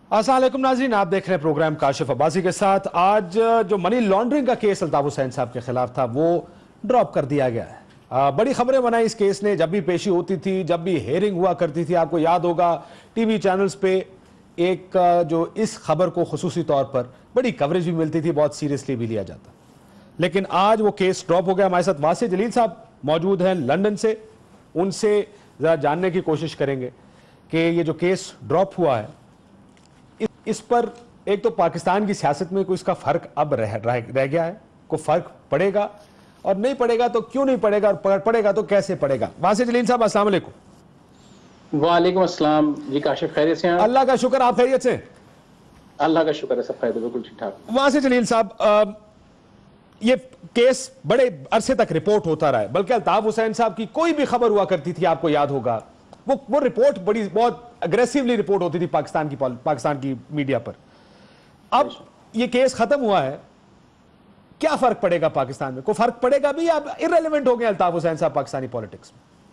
अस्सलाम वालेकुम नाज़रीन, आप देख रहे हैं प्रोग्राम काशिफ अब्बासी के साथ। आज जो मनी लॉन्ड्रिंग का केस अल्ताफ हुसैन साहब के खिलाफ था वो ड्रॉप कर दिया गया है। बड़ी खबरें बनाई इस केस ने। जब भी पेशी होती थी, जब भी हेयरिंग हुआ करती थी, आपको याद होगा टीवी चैनल्स पे एक जो इस खबर को खुसूसी तौर पर बड़ी कवरेज भी मिलती थी, बहुत सीरियसली भी लिया जाता। लेकिन आज वो केस ड्रॉप हो गया। हमारे साथ वासे जलील साहब मौजूद हैं लंदन से। उनसे ज़रा जानने की कोशिश करेंगे कि ये जो केस ड्रॉप हुआ है इस पर एक तो पाकिस्तान की सियासत में कोई इसका फर्क अब रह गया है, कोई फर्क पड़ेगा, और नहीं पड़ेगा तो क्यों नहीं पड़ेगा, और पड़ेगा तो कैसे पड़ेगा। वासे जलील साहब अस्सलाम वालेकुम। वालेकुम अस्सलाम जी, काशिफ खैरियत से हैं? अल्लाह का शुक्र, आप खैरियत से? अल्लाह का शुक्र है, सब खैरियत, बिल्कुल ठीक ठाक। वासे जलील साहब, ये केस बड़े अरसे तक रिपोर्ट होता रहा है, बल्कि अल्ताफ हुसैन साहब की कोई भी खबर हुआ करती थी, आपको याद होगा, वो रिपोर्ट बहुत अग्रेसिवली रिपोर्ट होती थी पाकिस्तान की मीडिया पर। अब ये केस खत्म हुआ है, क्या फर्क पड़ेगा पाकिस्तान में? कोई फर्क पड़ेगा भी, या इररेलेवेंट हो गए अल्ताफ हुसैन साहब पाकिस्तानी पॉलिटिक्स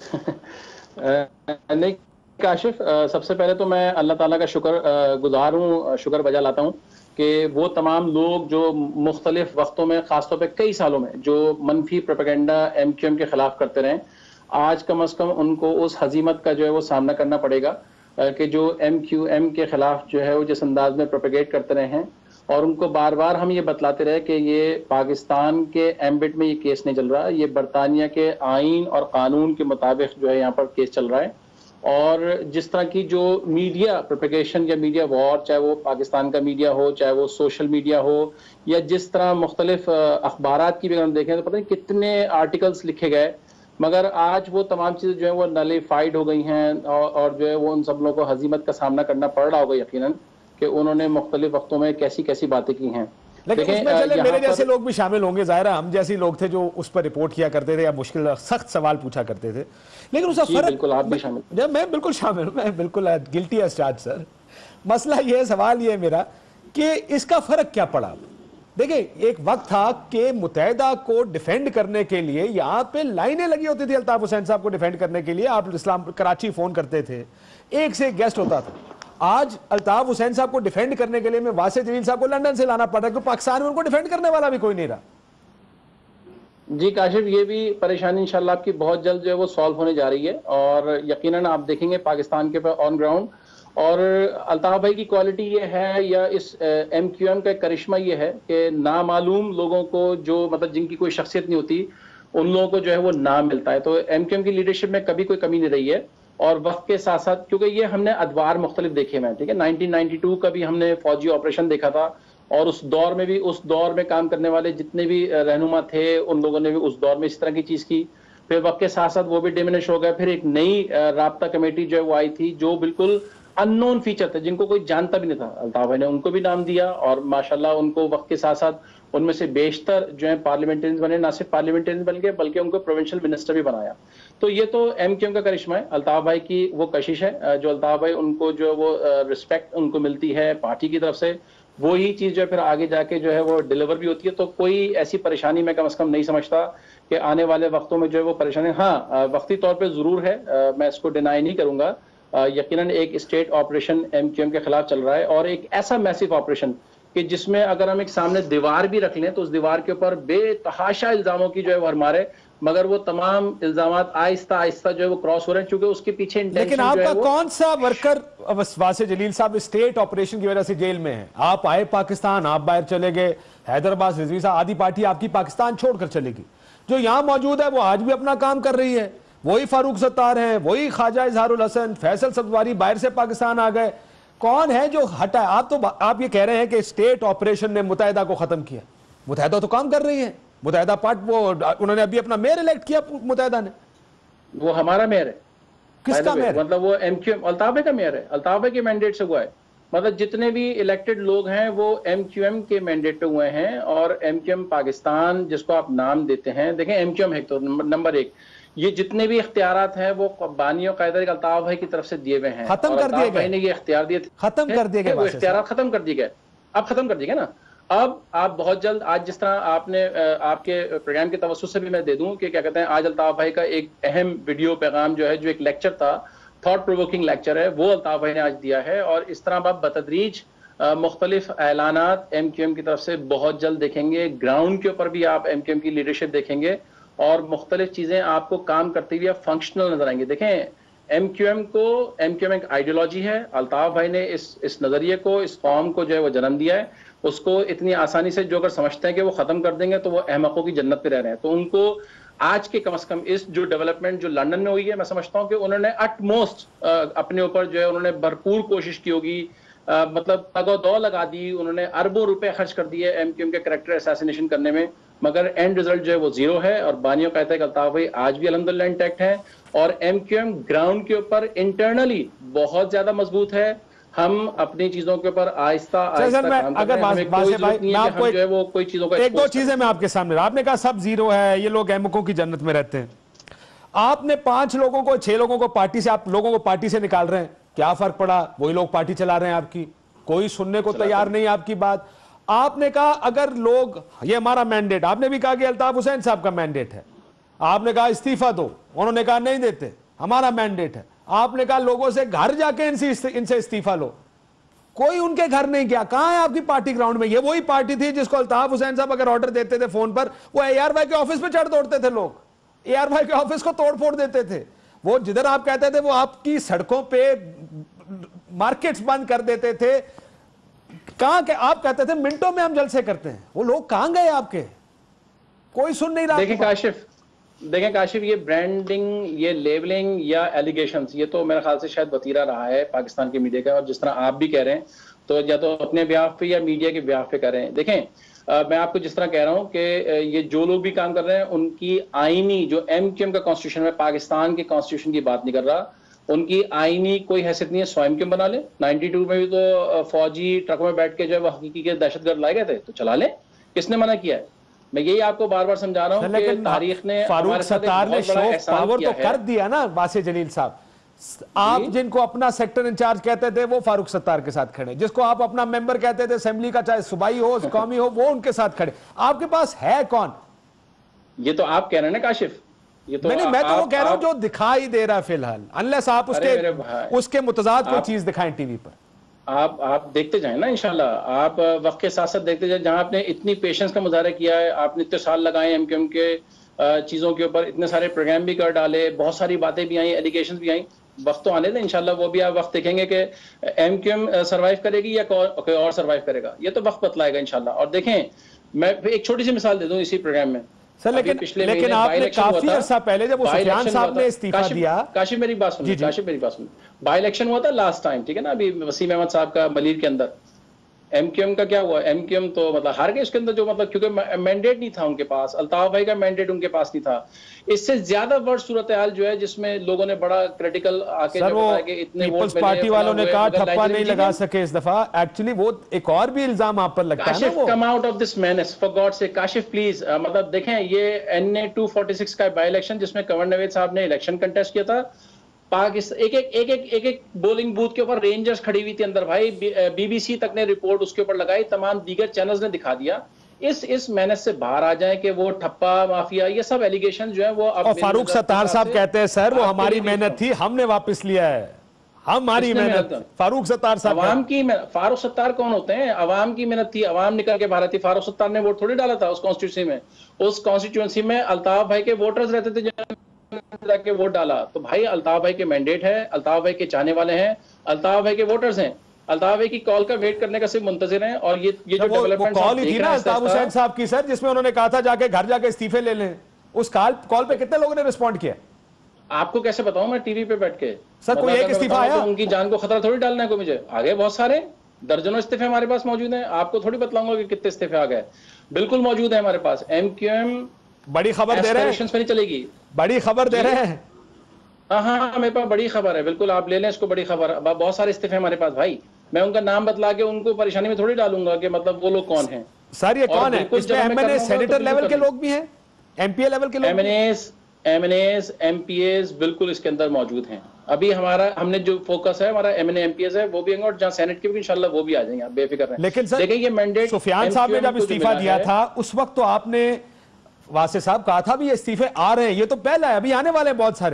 में? नहीं काशिफ, सबसे पहले तो मैं अल्लाह ताला का शुक्र गुजार हूँ, शुक्र बजा लाता हूँ कि वो तमाम लोग जो मुख्तलिफ वक्तों में, खासतौर पर कई सालों में, जो मनफी प्रोपेगेंडा MQM के खिलाफ करते रहे, आज कम अज कम उनको उस हजीमत का जो है वो सामना करना पड़ेगा कि जो MQM के खिलाफ जो है वो जिस अंदाज में प्रोपेगेट करते रहे हैं, और उनको बार बार हम ये बतलाते रहे कि ये पाकिस्तान के एम्बिट में ये केस नहीं चल रहा, ये बरतानिया के आइन और कानून के मुताबिक जो है यहाँ पर केस चल रहा है। और जिस तरह की जो मीडिया प्रोपेगेशन या मीडिया वॉर, चाहे वो पाकिस्तान का मीडिया हो, चाहे वो सोशल मीडिया हो, या जिस तरह मुख्तलिफ अखबारात की भी हम देखें तो पता नहीं कितने आर्टिकल्स लिखे गए, मगर आज वो तमाम चीज़ें जो है वो नलिफाइड हो गई हैं, और जो है वो उन सब लोगों को हजीमत का सामना करना पड़ रहा होगा यकीनन कि उन्होंने मुख्तलिफ वक्तों में कैसी कैसी बातें की हैं। लेकिन उसमें चले मेरे जैसे लोग भी शामिल होंगे, ज़ाहिर है हम जैसे लोग थे जो उस पर रिपोर्ट किया करते थे या मुश्किल सख्त सवाल पूछा करते थे, लेकिन उसका फर्क, बिल्कुल आप भी शामिल? मैं बिल्कुल शामिल हूँ, मैं बिल्कुल गिल्टी एज चार्ज सर। मसला ये है, सवाल ये है मेरा कि इसका फर्क क्या पड़ा। देखिए, एक वक्त था कि मुत्तहिदा को डिफेंड करने के लिए यहाँ पे लाइनें लगी होती थी अल्ताफ हुसैन साहब को डिफेंड करने के लिए। आप इस्लाम कराची फोन करते थे, एक से एक गेस्ट होता था। आज अल्ताफ हुसैन साहब को डिफेंड करने के लिए मैं वासे जलील साहब को लंदन से लाना पड़ रहा है, क्योंकि पाकिस्तान में उनको डिफेंड करने वाला भी कोई नहीं रहा। जी काशिफ, ये भी परेशानी इंशाल्लाह आपकी बहुत जल्द जो है वो सॉल्व होने जा रही है, और यकीनन आप देखेंगे पाकिस्तान के पर ऑन ग्राउंड। और अल्ताफ भाई की क्वालिटी ये है, या इस MQM का करिश्मा ये है कि नामालूम लोगों को, जो मतलब जिनकी कोई शख्सियत नहीं होती, उन लोगों को जो है वो नाम मिलता है। तो MQM की लीडरशिप में कभी कोई कमी नहीं रही है। और वक्त के साथ साथ, क्योंकि ये हमने अदवार मुख्तलिफ देखे हैं, ठीक है, 1992 का भी हमने फौजी ऑपरेशन देखा था, और उस दौर में भी, उस दौर में काम करने वाले जितने भी रहनुमा थे, उन लोगों ने भी उस दौर में इस तरह की चीज़ की। फिर वक्त के साथ साथ वो भी डिमिनिश हो गए। फिर एक नई राब्ता कमेटी जो है वो आई थी, जो बिल्कुल अननोन फीचर थे, जिनको कोई जानता भी नहीं था। अल्ताफ भाई ने उनको भी नाम दिया, और माशाल्लाह उनको वक्त के साथ साथ उनमें से बेशतर जो है पार्लियामेंटेरियंस बने, ना सिर्फ पार्लियामेंटेरियंस बन गए बल्कि उनको प्रोविंशियल मिनिस्टर भी बनाया। तो ये तो MQM का करिश्मा है, अल्ताफ भाई की वो कशिश है, जो अल्ताफ भाई उनको जो वो रिस्पेक्ट उनको मिलती है पार्टी की तरफ से, वो ही चीज़ जो है फिर आगे जाके जो है वो डिलीवर भी होती है। तो कोई ऐसी परेशानी मैं कम अज़ कम नहीं समझता कि आने वाले वक्तों में जो है वो परेशानी, हाँ वक्ती तौर पर ज़रूर है, मैं इसको डिनाई नहीं करूँगा। यकीनन एक स्टेट ऑपरेशन MQM के खिलाफ चल रहा है, और एक ऐसा मैसिव ऑपरेशन कि जिसमें अगर हम एक सामने दीवार भी रख लें तो उस दीवार के ऊपर बेतहाशा इल्जामों की जो है वो मारे, मगर वो तमाम इल्जामात आहिस्ता आहिस्ता जो है वो क्रॉस हो रहे हैं, क्योंकि उसके पीछे लेकिन आपका कौन सा वर्कर वासे जलील साहब स्टेट ऑपरेशन की वजह से जेल में है? आप आए पाकिस्तान, आप बाहर चले गए, हैदराबाद रिजवी साहब, आधी पार्टी आपकी पाकिस्तान छोड़कर चलेगी। जो यहाँ मौजूद है वो आज भी अपना काम कर रही है, वही फारूक सत्तार हैं, वही ख्वाजा इजहारुल हसन, फैसल सब्जवारी बाहर से पाकिस्तान आ गए। कौन है जो हटा? आप ये कह रहे हैं कि स्टेट ऑपरेशन ने मुत्तहिदा को खत्म किया। मुत्तहिदा तो काम कर रही है, मुत्तहिदा पार्ट, वो उन्होंने अभी अपना मेयर इलेक्ट किया मुत्तहिदा ने। वो हमारा मेयर है। किसका मेयर? मतलब वो MQM अल्ताफ भाई का मेयर है, अल्ताफ भाई के मैंडेट से हुआ है। मतलब जितने भी इलेक्टेड लोग हैं वो MQM के मैंडेट पे हुए हैं, और MQM पाकिस्तान जिसको आप नाम देते हैं, देखें MQM है तो नंबर एक, ये जितने भी इख्तियारात हैं वो बानी और कायदा अल्ताफ भाई की तरफ से दिए हुए हैं, खत्म कर दिए गए, ये इख्तियार दिए, खत्म कर दिए गए, वो इख्तियार खत्म कर दिए गए। अब खत्म कर दिए गए ना। अब आप बहुत जल्द, आज जिस तरह आपने आपके प्रोग्राम के तवज्जुह से भी मैं दे दूं कि क्या कहते हैं, आज अल्ताफ भाई का एक अहम वीडियो पैगाम जो है, जो एक लेक्चर था थॉट प्रोवोकिंग लेक्चर है वो अल्ताफ भाई ने आज दिया है। और इस तरह आप बतदरीज मुख्तलिफ ऐलानात MQM की तरफ से बहुत जल्द देखेंगे। ग्राउंड के ऊपर भी आप MQM की लीडरशिप देखेंगे और मुख्तलिफ चीजें आपको काम करती हुई फंक्शनल नजर आएंगी। देखें, MQM एक आइडियोलॉजी है। अल्ताफ भाई ने इस नजरिए को, इस फॉर्म को जो है वो जन्म दिया है। उसको इतनी आसानी से जो अगर समझते हैं कि वो खत्म कर देंगे तो वो अहमकों की जन्नत पे रह रहे हैं। तो उनको आज के कम से कम इस जो डेवलपमेंट जो लंदन में हुई है, मैं समझता हूँ कि उन्होंने अटमोस्ट अपने ऊपर जो है उन्होंने भरपूर कोशिश की होगी, मतलब तगोदौ लगा दी, उन्होंने अरबों रुपए खर्च कर दिए MQM के कैरेक्टर असैसिनेशन करने में, मगर एंड रिजल्ट जो है वो जीरो है। और बानियों कहता है कि अल्ताफ भाई आज भी अल्हम्दुलिल्लाह इंटैक्ट है और MQM ग्राउंड के ऊपर इंटरनली बहुत ज्यादा मजबूत है। हम अपनी चीजों के ऊपर आहिस्ता आहिस्ता काम कर रहे हैं। कोई चीजों का एक दो चीजें मैं आपके सामने, आपने कहा सब जीरो है, ये लोग अहमकों की जन्नत में रहते हैं। आपने 5 लोगों को, 6 लोगों को पार्टी से, आप लोगों को पार्टी से निकाल रहे हैं, क्या फर्क पड़ा? वही लोग पार्टी चला रहे हैं आपकी, कोई सुनने को तैयार नहीं आपकी बात। आपने कहा अगर लोग, ये हमारा मैंडेट, आपने भी कहा कि अल्ताफ हुसैन साहब का मैंडेट है, आपने कहा इस्तीफा दो, उन्होंने कहा नहीं देते, हमारा मैंडेट है। आपने कहा लोगों से घर जाके इनसे इस्तीफा लो, कोई उनके घर नहीं गया। कहां है आपकी पार्टी ग्राउंड में? ये वही पार्टी थी जिसको अल्ताफ हुसैन साहब अगर ऑर्डर देते थे फोन पर, वो AR भाई के ऑफिस पे चढ़ दौड़ते थे लोग, AR भाई के ऑफिस को तोड़ फोड़ देते थे। वो जिधर आप कहते थे वो आपकी सड़कों पे मार्केट्स बंद कर देते थे। कहां के आप कहते थे मिनटों में हम जलसे करते हैं, वो लोग कहां गए आपके? कोई सुन नहीं रहा। देखें काशिफ, ये ब्रांडिंग, ये लेबलिंग या एलिगेशंस, ये तो मेरे ख्याल से शायद वतीरा रहा है पाकिस्तान के मीडिया का। और जिस तरह आप भी कह रहे हैं तो या तो अपने ब्याह पे या मीडिया के ब्याह पे कर रहे हैं। देखें, मैं आपको जिस तरह कह रहा हूं कि ये जो लोग भी काम कर रहे हैं उनकी आईनी जो MQM का कॉन्स्टिट्यूशन है, पाकिस्तान के कॉन्स्टिट्यूशन की बात नहीं कर रहा, उनकी आईनी कोई हैसियत नहीं है। स्वयं क्यों बना ले? 92 में भी तो फौजी ट्रकों में बैठ के जो है वो हकीकी के दहशतगर्द लाए गए थे, तो चला ले, किसने मना किया है? मैं यही आपको बार बार समझा रहा हूं कि तारीख ने, फारूक सत्तार ने शो पावर तो कर दिया ना वासे जलील साहब। आप जिनको अपना सेक्टर इंचार्ज कहते थे वो फारूक सत्तार के साथ खड़े, जिसको आप अपना मेंबर कहते थे असेंबली का, चाहे सूबाई हो कौमी हो, वो उनके साथ खड़े। आपके पास है कौन? ये तो आप कह रहे हैं ना काशिफ, ये तो नहीं, मैं तो वो कह रहा हूं जो दिखाई दे रहा है फिलहाल, अनलेस आप उसके मुतजाद कोई चीज दिखाएं टीवी पर। आप देखते जाएं ना, इंशाल्लाह आप वक्त के साथ साथ देखते जाएं। जहां आपने इतनी पेशेंस का मुजाहरा किया है, आपने इतने साल लगाए MQM के चीजों के ऊपर, इतने सारे प्रोग्राम भी कर डाले, बहुत सारी बातें भी आई, एलिगेशंस भी आई, वक्त तो आने दें इंशाल्लाह, वो भी आप वक्त देखेंगे कि MQM सर्वाइव करेगी या कोई और सर्वाइव करेगा, ये तो वक्त बतलाएगा इंशाल्लाह। और देखें, मैं एक छोटी सी मिसाल दे दूं इसी प्रोग्राम में सर, लेकिन आपने काफी अर्सा पहले जब सुफियान साहब ने इस्तीफा दिया, काशिफ मेरी बात सुनिए, काशिफ मेरी बात सुनिए, बाई इलेक्शन हुआ था लास्ट टाइम, ठीक है ना, अभी वसीम अहमद साहब का मलीर के अंदर, MQM का क्या हुआ? MQM तो मतलब हार गए उसके अंदर, जो मतलब क्योंकि मैंडेट नहीं था उनके पास, अल्ताफ भाई का मैंडेट उनके पास नहीं था। इससे ज्यादा वर्ष सूरत हाल जो है जिसमें लोगों ने बड़ा क्रिटिकल आके जो बताया कि इतने वोट पार्टी वालों ने कहा ठप्पा नहीं लगा सके इस दफा। एक्चुअली वो एक और भी इल्जाम आप पर लगता है ना, वो come out of this menace for God से। काशिफ प्लीज, मतलब देखें, ये NA 246 का बाई इलेक्शन जिसमें कंवर नवेद साहब ने इलेक्शन कंटेस्ट किया था, पाकिस्तान एक बोलिंग बूथ के ऊपर रेंजर्स खड़ी हुई थी अंदर भाई, BBC तक ने रिपोर्ट उसके ऊपर लगाई, तमाम दीगर चैनल्स ने दिखा दिया। इस मेहनत से बाहर आ जाए कि वो ठप्पा माफिया, ये सब एलिगेशन जो है वो अब फारूक सत्तार साहब कहते हैं सर वो हमारी मेहनत थी, हमने वापस लिया है, हमारी मेहनत। फारूक सत्तार साहब, अवाम की फारूक सत्तार कौन होते हैं? अवाम की मेहनत थी, अवाम निकल के बाहर थी। फारूक सत्तार ने वोट थोड़ी डाला था उस कॉन्स्टिट्यूंसी में, उस कॉन्स्टिट्यूंसी में अल्ताफ भाई के वोटर्स रहते थे जाके वोट डाला। तो भाई अल्ताफ भाई के मैंडेट है, अल्ताफ भाई के चाहने वाले हैं, अल्ताफ भाई के वोटर्स हैं, अल्ताफ भाई की कॉल का वेट करने का सिर्फ मुंतजिर हैं। और ये जो डेवलपमेंट कॉल ही थी ना अल्ताफ हुसैन साहब की सर, जिसमें उन्होंने कहा था जाके घर जाके इस्तीफे ले लें, उस कॉल पे कितने लोगों ने रिस्पॉन्ड किया? आपको कैसे बताऊं मैं टीवी पे बैठ के? सर कोई एक इस्तीफा आया? उनकी जान को खतरा थोड़ी डालना है को मुझे, आगे बहुत सारे दर्जनों इस्तीफे हमारे पास मौजूद हैं, आपको थोड़ी बतलाऊंगा कि कितने इस्तीफे आ गए, बिल्कुल मौजूद है हमारे पास। MQM बड़ी खबर दे रहे हैं, नहीं चलेगी, बड़ी खबर दे रहे हैं। हाँ, मेरे पास बड़ी खबर है, बिल्कुल आप ले लें इसको, बड़ी खबर। बहुत सारे इस्तीफे हमारे पास भाई, मैं उनका नाम बतला के उनको परेशानी में थोड़ी डालूंगा कि मतलब वो लोग कौन हैं। सर ये कौन है? इसमें MNA सेनेटर लेवल के लोग भी हैं, MPA लेवल के लोग, MNAs MPAs बिल्कुल इसके अंदर मौजूद हैं। अभी हमने जो फोकस है हमारा MNA MPAs है वो भी होंगे, और जहाँ सेनेट के भी इंशाल्लाह वो भी आ जाएंगे, आप बेफिक्र रहें। लेकिन सर देखिए ये मैंडेट सुफियान साहब ने जब इस्तीफा दिया था उस वक्त तो आपने वासे साहब कहा था भी ये इस्तीफे आ रहे हैं, ये तो पहला है, अभी आने वाले हैं बहुत सारे।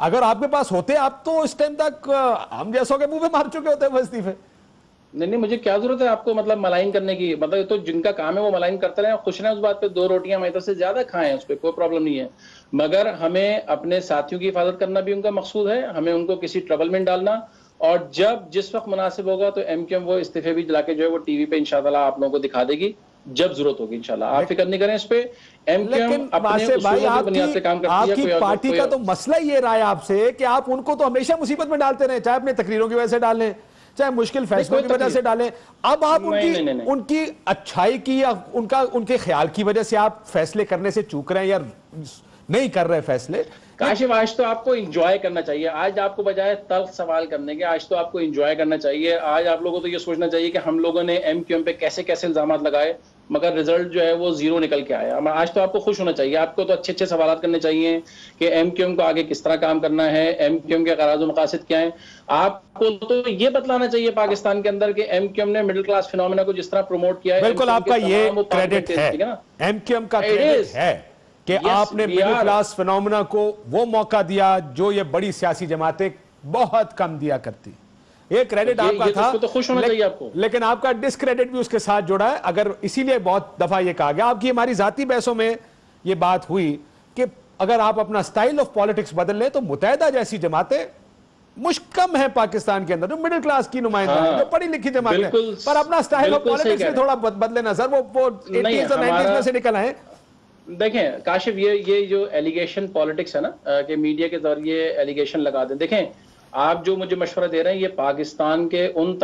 अगर आपके पास होते आप तो इस टाइम तक हम जैसों के मुंह पे मार चुके होते हैं इस्तीफे। नहीं, मुझे क्या जरूरत है आपको मतलब मलाइन करने की, मतलब ये तो जिनका काम है वो मलाइन करते रहे, खुश रहें उस बात पे, 2 रोटियां हमारी तरफ से ज्यादा खाएं, उस पर कोई प्रॉब्लम नहीं है। मगर हमें अपने साथियों की हिफाजत करना भी उनका मकसूद है, हमें उनको किसी ट्रबल में डालना, और जब जिस वक्त मुनासिब होगा तो एमक्यूएम वो इस्तीफे भी दिला के जो है वो टीवी पे इंशाअल्लाह आप लोगों को दिखा देगी जब जरूरत होगी इंशाल्लाह। आप फिक्र नहीं करें इस पे, एमक्यूएम अपने उसूलों की बुनियाद पे काम करती है। आपकी पार्टी का तो मसला ये रहा है आपसे कि आप उनको तो हमेशा मुसीबत में डालते रहे, चाहे अपने तकरीरों की वजह से डालें, चाहे मुश्किल फैसलों की वजह से डालें। अब आप उनकी अच्छाई की या उनके ख्याल की वजह से आप फैसले करने से चूक रहे हैं या नहीं कर रहे फैसले। काशिफ, आज तो आपको एंजॉय करना चाहिए, आज आपको बजाय तल्ख सवाल करने के आज तो आपको एंजॉय करना चाहिए। आज आप लोगों को तो ये सोचना चाहिए कि हम लोगों ने एमक्यूएम पे कैसे कैसे इल्जाम लगाए मगर रिजल्ट जो है वो 0 निकल के आया। आज तो आपको खुश होना चाहिए, आपको तो अच्छे अच्छे सवाल करने चाहिए कि एमक्यूएम को आगे किस तरह काम करना है, एमक्यूएम के गराज मकासद क्या है। आपको तो ये बतलाना चाहिए पाकिस्तान के अंदर कि एमक्यूएम ने मिडिल क्लास फिनोमेना को जिस तरह प्रमोट किया है। बिल्कुल आपका ये क्रेडिट है, एमक्यूएम का क्रेडिट है कि आपने मिडिल क्लास फिनोमेना को वो मौका दिया जो ये बड़ी सियासी जमातें बहुत कम दिया करती। ये क्रेडिट आपका था, तो खुश होना चाहिए आपको। लेकिन आपका डिसक्रेडिट भी उसके साथ जुड़ा है। अगर इसीलिए बहुत दफा ये कहा गया, आपकी हमारी जाती बहसों में ये बात हुई कि अगर आप अपना स्टाइल ऑफ पॉलिटिक्स बदल लें तो मुत्तहिदा जैसी जमातें मुश्कम है पाकिस्तान के अंदर, जो मिडिल क्लास की नुमाइंदा है, जो पढ़ी लिखी जमातें, पर अपना स्टाइल ऑफ पॉलिटिक्स में थोड़ा बदले ना सर, वो 80s और 90s में से निकल आए। देखें काशिफ, ये जो एलिगेशन पॉलिटिक्स है ना कि मीडिया के जरिए एलिगेशन लगा दें, देखें आप जो मुझे मशवरा दे रहे हैं ये पाकिस्तान के उन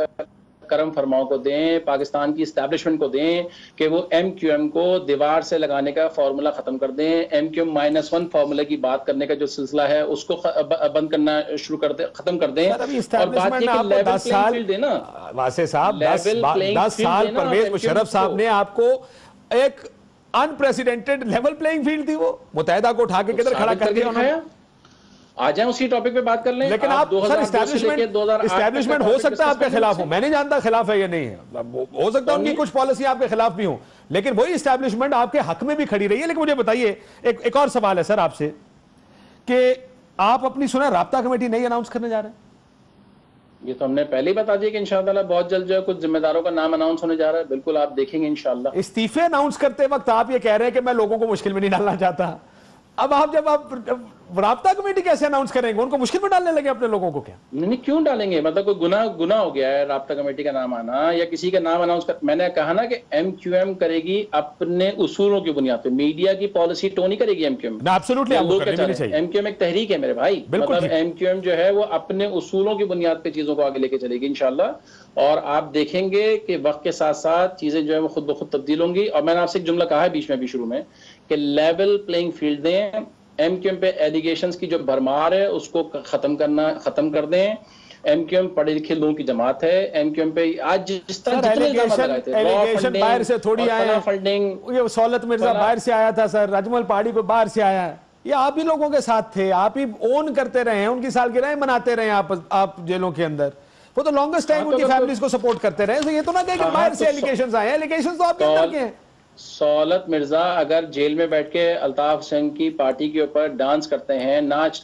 करम फरमाओं को दें, पाकिस्तान की एस्टैब्लिशमेंट को दें कि वो एमक्यूएम को दीवार से लगाने का फॉर्मूला खत्म कर दें, एमक्यूएम -1 फॉर्मूले की बात करने का जो सिलसिला है उसको बंद करना शुरू कर दे, खत्म कर दें। और बात ये कि लेवल प्लेइंग फील्ड देना, वासे साहब 10 साल परवेज मुशर्रफ साहब ने आपको एक अनप्रेसिडेंटेड लेवल प्लेइंग फील्ड थी, वो मुत्तहिदा को उठा के किधर खड़ा कर दिया उन्होंने। आ जाए उसी टॉपिक पे बात कर लें। लेकिन आप एस्टैब्लिशमेंट हो सकता है आपके खिलाफ हो, मैं नहीं जानता खिलाफ है या नहीं है, हो सकता है उनकी कुछ पॉलिसी आपके खिलाफ भी हो, लेकिन वही एस्टैब्लिशमेंट आपके हक में भी खड़ी रही है। लेकिन मुझे बताइए, एक और सवाल है सर आपसे कि आप अपनी सुना राब्ता कमेटी नहीं अनाउंस करने जा रहे हैं? ये तो हमने पहले ही बता दिया कि इंशाअल्लाह बहुत जल्द जो है कुछ जिम्मेदारों का नाम अनाउंस होने जा रहा है, बिल्कुल आप देखेंगे इंशाअल्लाह। इस्तीफे अनाउंस करते वक्त आप ये कह रहे हैं कि मैं लोगों को मुश्किल में नहीं डालना चाहता, अब आप जब आप राब्ता कमेटी कैसे अनाउंस करेंगे? उनको मुश्किल में डालने लगे अपने लोगों को क्या? नहीं, क्यों डालेंगे? मतलब कोई गुनाह हो गया है राब्ता कमेटी का नाम आना या किसी का नाम अनाउंस कर? मैंने कहा ना कि एमक्यूएम करेगी अपने उसूलों की बुनियाद पे, मीडिया की पॉलिसी टो नहीं करेगी एमक्यूएम। एमक्यूएम एक तहरीक है मेरे भाई, मतलब एमक्यूएम जो है वो अपने उसूलों की बुनियाद पे चीजों को आगे लेके चलेगी इंशाल्लाह। और आप देखेंगे कि वक्त के साथ साथ चीजें जो है वो खुद ब खुद तब्दील होंगी। और मैंने आपसे एक जुमला कहा है बीच में भी शुरू में कि लेवल प्लेइंग फील्ड दें, एमक्यूएम पे एलिगेशंस की जो भरमार है उसको खत्म कर दें। एमक्यूएम पढ़े लिखे लोगों की जमात है, एमक्यूएम पे आज जिस तरह एलिगेशन बाहर से थोड़ी आए, फंडिंग ये सौलत मिर्जा बाहर से आया था सर, अजमल पहाड़ी पे बाहर से आया, ये आप ही लोगों के साथ थे, आप ही ओन करते रहे हैं, उनकी सालगिरह मनाते रहे आप जेलों के अंदर, वो तो लॉन्गेस्ट टाइम उनकी फैमिलीज को सपोर्ट करते रहे। तो ये तो ना कहे कि बाहर से एलिगेशंस आए, एलिगेशंस तो आपके अंदर के हैं। सौलत मिर्जा अगर जेल में बैठ के अल्ताफ हुसैन की पार्टी के ऊपर डांस करते हैं,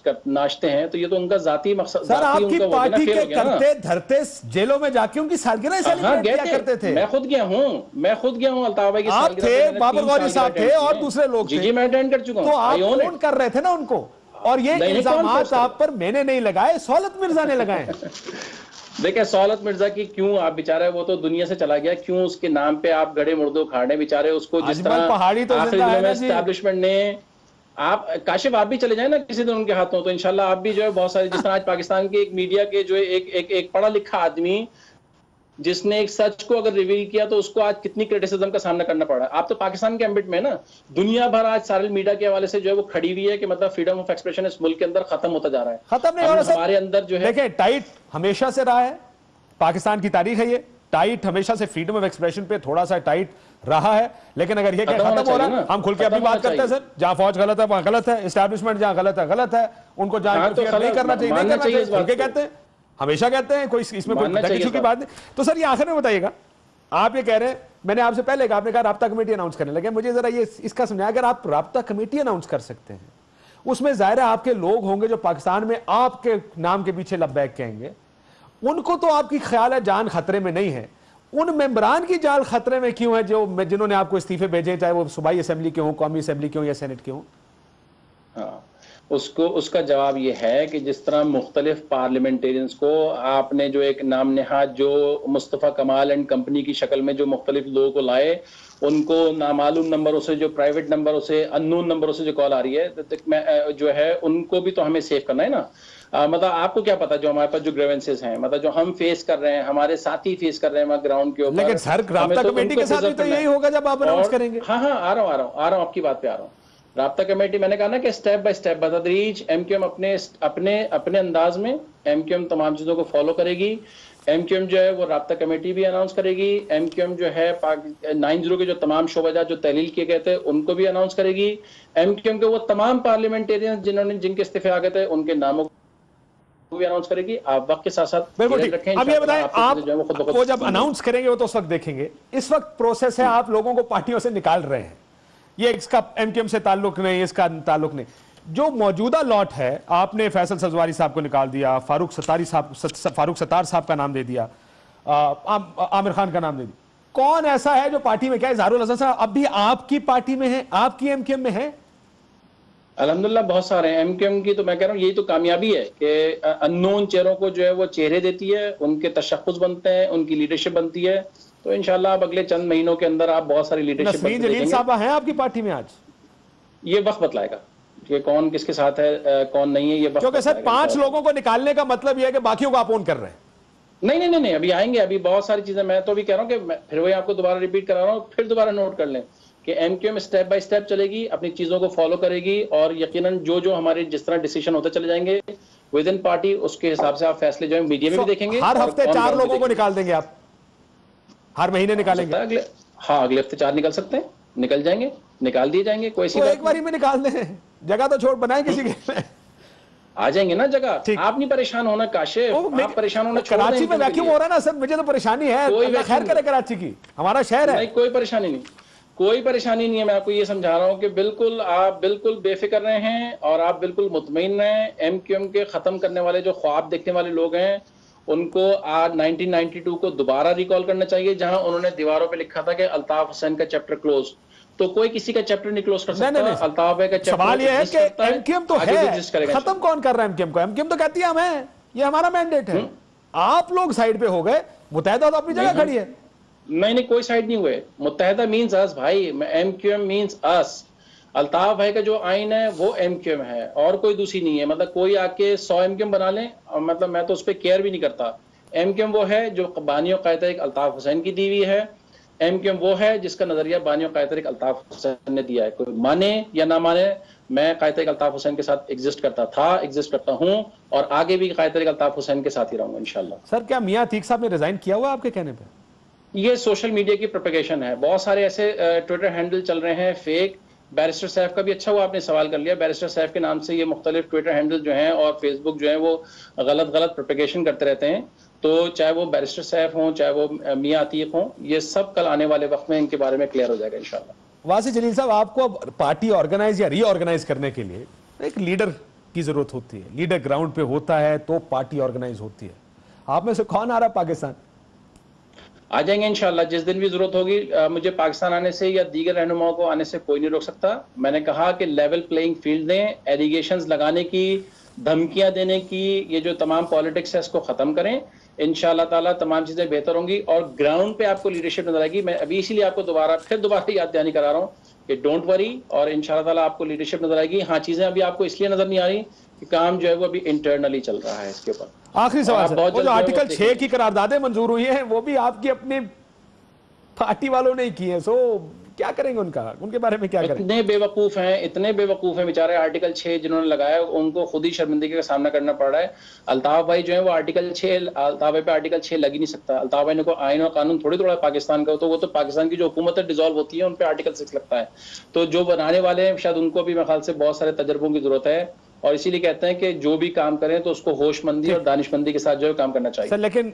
नाचते हैं, तो ये तो उनका जाती मकसद। सर आपकी पार्टी के करते धरते जेलों में जाके उनकी सालगिरह सेलिब्रेट किया करते थे। मैं खुद गया हूँ अल्ताफ भाई की आप थे, बाबर गौरी साहब थे और दूसरे लोग थे। जी मैं अटेंड कर चुका हूँ। तो आप फोन कर रहे थे ना उनको, और ये इल्जामात आप पर मैंने नहीं लगाए, सौलत मिर्जा ने लगाए। देखिए सौलत मिर्जा की क्यों आप बेचारा, वो तो दुनिया से चला गया, क्यों उसके नाम पे आप गड़े मुर्दो खाड़े बेचारे उसको, जिस तरह पहाड़ी तो एस्टैब्लिशमेंट ने, आप काशिफ आप भी चले जाए ना किसी दिन उनके हाथों, तो इंशाल्लाह आप भी जो है बहुत सारे, जिस तरह आज पाकिस्तान के एक मीडिया के जो एक पढ़ा लिखा आदमी जिसने एक सच को अगर रिवील किया तो उसको आज कितनी क्रिटिसिज्म का सामना करना पड़ा। आप तो पाकिस्तान के एम्बिट में ना, दुनिया भर आज सारे मीडिया के हवाले से जो है वो खड़ी हुई है कि मतलब फ्रीडम ऑफ एक्सप्रेशन इस मुल्क के अंदर खत्म होता जा रहा है। खत्म नहीं हो रहा, हमारे अंदर जो है देखिए टाइट हमेशा से रहा है, पाकिस्तान की तारीख है ये, टाइट हमेशा से फ्रीडम ऑफ एक्सप्रेशन पे थोड़ा सा टाइट रहा है। लेकिन अगर ये खत्म हो रहा है, हम खुल के अपनी बात करते हैं सर, जहां फौज गलत है वहां गलत है, एस्टैब्लिशमेंट जहां गलत है, उनको जहां नहीं करना चाहिए नहीं करना चाहिए, कहते हैं, हमेशा कहते हैं, कोई इसमें कोई की बात नहीं। तो सर ये आखिर में बताइएगा, आप ये कह रहे हैं, मैंने आपसे पहले कहा, आपने कहा राब्ता कमेटी अनाउंस करने लगे, मुझे जरा ये इसका समझाया, अगर आप राब्ता कमेटी अनाउंस कर सकते हैं, उसमें ज़ाहिर है आपके लोग होंगे जो पाकिस्तान में आपके नाम के पीछे लब्बैक कहेंगे, उनको तो आपकी ख्याल है जान खतरे में नहीं है, उन मेंबरान की जान खतरे में क्यों है जो जिन्होंने आपको इस्तीफे भेजे, चाहे वो सूबाई असेंबली के हों, कौमी असेंबली के हों या सेनेट के हों? हाँ, उसका जवाब ये है कि जिस तरह मुख्तलिफ पार्लियामेंटेरियंस को आपने जो एक नाम नहाद जो मुस्तफ़ा कमाल एंड कंपनी की शक्ल में जो मुख्तलिफ लोगों को लाए, उनको नामालूम नंबरों से, जो प्राइवेट नंबरों से, अननोन नंबरों से जो कॉल आ रही है, जो है उनको भी तो हमें सेव करना है ना। मतलब आपको क्या पता जो हमारे पास जो ग्रेवेंसेस हैं, मतलब जो हम फेस कर रहे हैं, हमारे साथी फेस कर रहे हैं ग्राउंड के ऊपर। लेकिन सर राब्ता कमेटी के साथ भी तो यही होगा जब आप अनाउंस करेंगे। हाँ हाँ, आ रहा हूँ आपकी बात पे आ रहा हूँ। राब्ता कमेटी, मैंने कहा ना कि स्टेप बाय स्टेप बतदरीज एमक्यूएम अपने अंदाज में एमक्यूएम तमाम चीजों को फॉलो करेगी। एमक्यूएम जो है वो राब्ता कमेटी भी अनाउंस करेगी। एमक्यूएम जो है 90 के जो तमाम शोबाजात जो तहलील किए गए थे उनको भी अनाउंस करेगी। एमक्यूएम के वो तमाम पार्लियामेंटेरियन जिनके इस्तीफे आ गए थे उनके नामों को भी अनाउंस करेगी। आप वक्त के साथ साथ बिल्कुल ठीक। अब ये बताएं, आप वो जब अनाउंस करेंगे वो तो उस वक्त देखेंगे, इस वक्त प्रोसेस है, आप लोगों को पार्टियों से निकाल रहे हैं, ये इसका एमक्यूएम से ताल्लुक नहीं, इसका ताल्लुक नहीं। जो मौजूदा लॉट है, आपने फैसल सजवारी साहब को निकाल दिया, फारूक सत्तार साहब का नाम दे दिया, आमिर खान का नाम दे दिया, कौन ऐसा है जो पार्टी में, क्या इजहारुल हसन साहब अब भी आपकी पार्टी में है, आपकी एमक्यूएम में है? अल्हम्दुलिल्लाह बहुत सारे हैं एमक्यूएम की। तो मैं कह रहा हूँ यही तो कामयाबी है कि अननोन चेहरों को जो है वो चेहरे देती है, उनके तशख्खुस बनते हैं, उनकी लीडरशिप बनती है। तो इंशाल्लाह अब अगले चंद महीनों के अंदर आप बहुत सारी लीडरशिप वसीय जलील साहब हैं आपकी पार्टी में आज? ये वक्त बतलाएगा कि कौन किसके साथ है, कौन नहीं है, ये वक्त। क्योंकि सर 5 लोगों को निकालने का मतलब यह है कि बाकियों को आप ओन कर रहे हैं। नहीं, अभी आएंगे, अभी बहुत सारी चीजें। मैं तो अभी कह रहा हूँ कि फिर वही आपको दोबारा रिपीट करा रहा हूँ, फिर दोबारा नोट कर लें कि एमक्यूएम स्टेप बाय स्टेप चलेगी, अपनी चीजों को फॉलो करेगी और यकीनन जो हमारे जिस तरह डिसीजन होते चले जाएंगे विद इन पार्टी, उसके हिसाब से आप फैसले जो है मीडिया में भी देखेंगे। हर हफ्ते 4 लोगों को निकाल देंगे आप? हर महीने निकालेंगे? हाँ, अगले हफ्ते 4 निकल सकते हैं, निकल जाएंगे, निकाल दिए जाएंगे, कोई सी एक बारी में निकाल दें, जगह तो छोड़ बनाए किसी के। आ जाएंगे ना जगह, आप नहीं परेशान होना काशिफ, आप परेशान होना छोड़ दें। कराची में वैक्यूम हो रहा है ना सर, मुझे तो परेशानी है, अल्लाह खैर करे कराची की, हमारा शहर है। नहीं, कोई परेशानी नहीं, कोई परेशानी नहीं है। मैं आपको ये समझा रहा हूँ कि बिल्कुल आप बिल्कुल बेफिक्र रहे हैं और आप बिल्कुल मुतमईन रहें। एमक्यूएम के खत्म करने वाले जो ख्वाब देखने वाले लोग हैं उनको आज 1992 को दोबारा रिकॉल करना चाहिए, जहां उन्होंने दीवारों पे लिखा था कि अल्ताफ हुसैन का चैप्टर क्लोज। तो कोई किसी का चैप्टर नहीं क्लोज कर सकता। अल्ताफ भाई का चैप्टर, सवाल ये है कि एमक्यूएम तो है, खत्म कौन कर रहा है एमक्यूएम को? एमक्यूएम तो कहती है हम हैं, ये हमारा मैंडेट है। आप लोग साइड पे हो गए, मुत्तहिदा तो अपनी जगह खड़ी है। नहीं, कोई साइड नहीं हुए। मुत्तहिदा मींस अस भाई, एमक्यूएम मींस अस। अल्ताफ भाई का जो आइन है वो एमक्यूएम है और कोई दूसरी नहीं है। मतलब कोई आके 100 एमक्यूएम बना लें, मतलब मैं तो उस पर केयर भी नहीं करता। एमक्यूएम वो है जो बानी और कायदा एक अल्ताफ हुसैन की दी हुई है। एमक्यूएम वो है जिसका नजरिया बानी और कायदा एक अल्ताफ हुसैन ने दिया है। कोई माने या ना माने, मैं कायदा एक अल्ताफ हुसैन के साथ एग्जिस्ट करता था, एग्जिस्ट करता हूँ और आगे भी कायदा एक अल्ताफ हुसैन के साथ ही रहूंगा इंशाल्लाह। सर क्या मियां अतीक साहब ने रिजाइन किया हुआ आपके कहने पे? ये सोशल मीडिया की प्रोपेगेशन है। बहुत सारे ऐसे ट्विटर हैंडल चल रहे हैं फेक। बैरिस्टर साहब का भी अच्छा हुआ आपने सवाल कर लिया। बैरिस्टर साहब के नाम से ये मुख्तलिफ ट्विटर हैंडल जो हैं और फेसबुक जो है वो गलत प्रोपेगेशन करते रहते हैं। तो चाहे वो बैरिस्टर साहब हों, चाहे वो मियां अतीक हों, ये सब कल आने वाले वक्त में इनके बारे में क्लियर हो जाएगा इंशाल्लाह। वासी जलील साहब, आपको पार्टी ऑर्गेनाइज या रीऑर्गेनाइज करने के लिए एक लीडर की जरूरत होती है। लीडर ग्राउंड पे होता है तो पार्टी ऑर्गेनाइज होती है। आप में से कौन आ रहा है पाकिस्तान? आ जाएंगे इंशाल्लाह, जिस दिन भी जरूरत होगी। मुझे पाकिस्तान आने से या दीगर रहनुमाओं को आने से कोई नहीं रोक सकता। मैंने कहा कि लेवल प्लेइंग फील्ड दें, एलिगेशंस लगाने की, धमकियां देने की, ये जो तमाम पॉलिटिक्स है इसको खत्म करें। इंशाल्लाह ताला तमाम चीजें बेहतर होंगी और ग्राउंड पे आपको लीडरशिप नजर आएगी। मैं अभी इसीलिए आपको दोबारा याद दहानी करा रहा हूँ कि डोंट वरी, और इंशाल्लाह ताला आपको लीडरशिप नजर आएगी। हाँ, चीजें अभी आपको इसलिए नजर नहीं आ रही कि काम जो है वो अभी इंटरनली चल रहा है इसके ऊपर। आखिरी सवाल, वो जो आर्टिकल 6 की करारदादें मंजूर हुई है वो भी आपकी अपने पार्टी वालों ने की है, सो क्या करेंगे उनके बारे में क्या करेंगे? इतने बेवकूफ हैं बेचारे। आर्टिकल 6 जिन्होंने लगाया उनको खुद ही शर्मिंदगी का सामना करना पड़ रहा है। अल्ताफ भाई जो है वो अल्ताफ भाई पे आर्टिकल 6 लग ही नहीं सकता। अल्ताफ भाई ने कोई आइन और कानून थोड़ा पाकिस्तान का, तो वो तो पाकिस्तान की जो हुकूमत डिसॉल्व होती है उन पे आर्टिकल 6 लगता है। तो जो बनाने वाले हैं शायद उनको भी मेरे ख्याल से बहुत सारे तजर्बों की जरूरत है और इसीलिए कहते हैं कि जो भी काम करें तो उसको होशमंदी और दानिशमंदी के साथ जो है काम करना चाहिए। सर लेकिन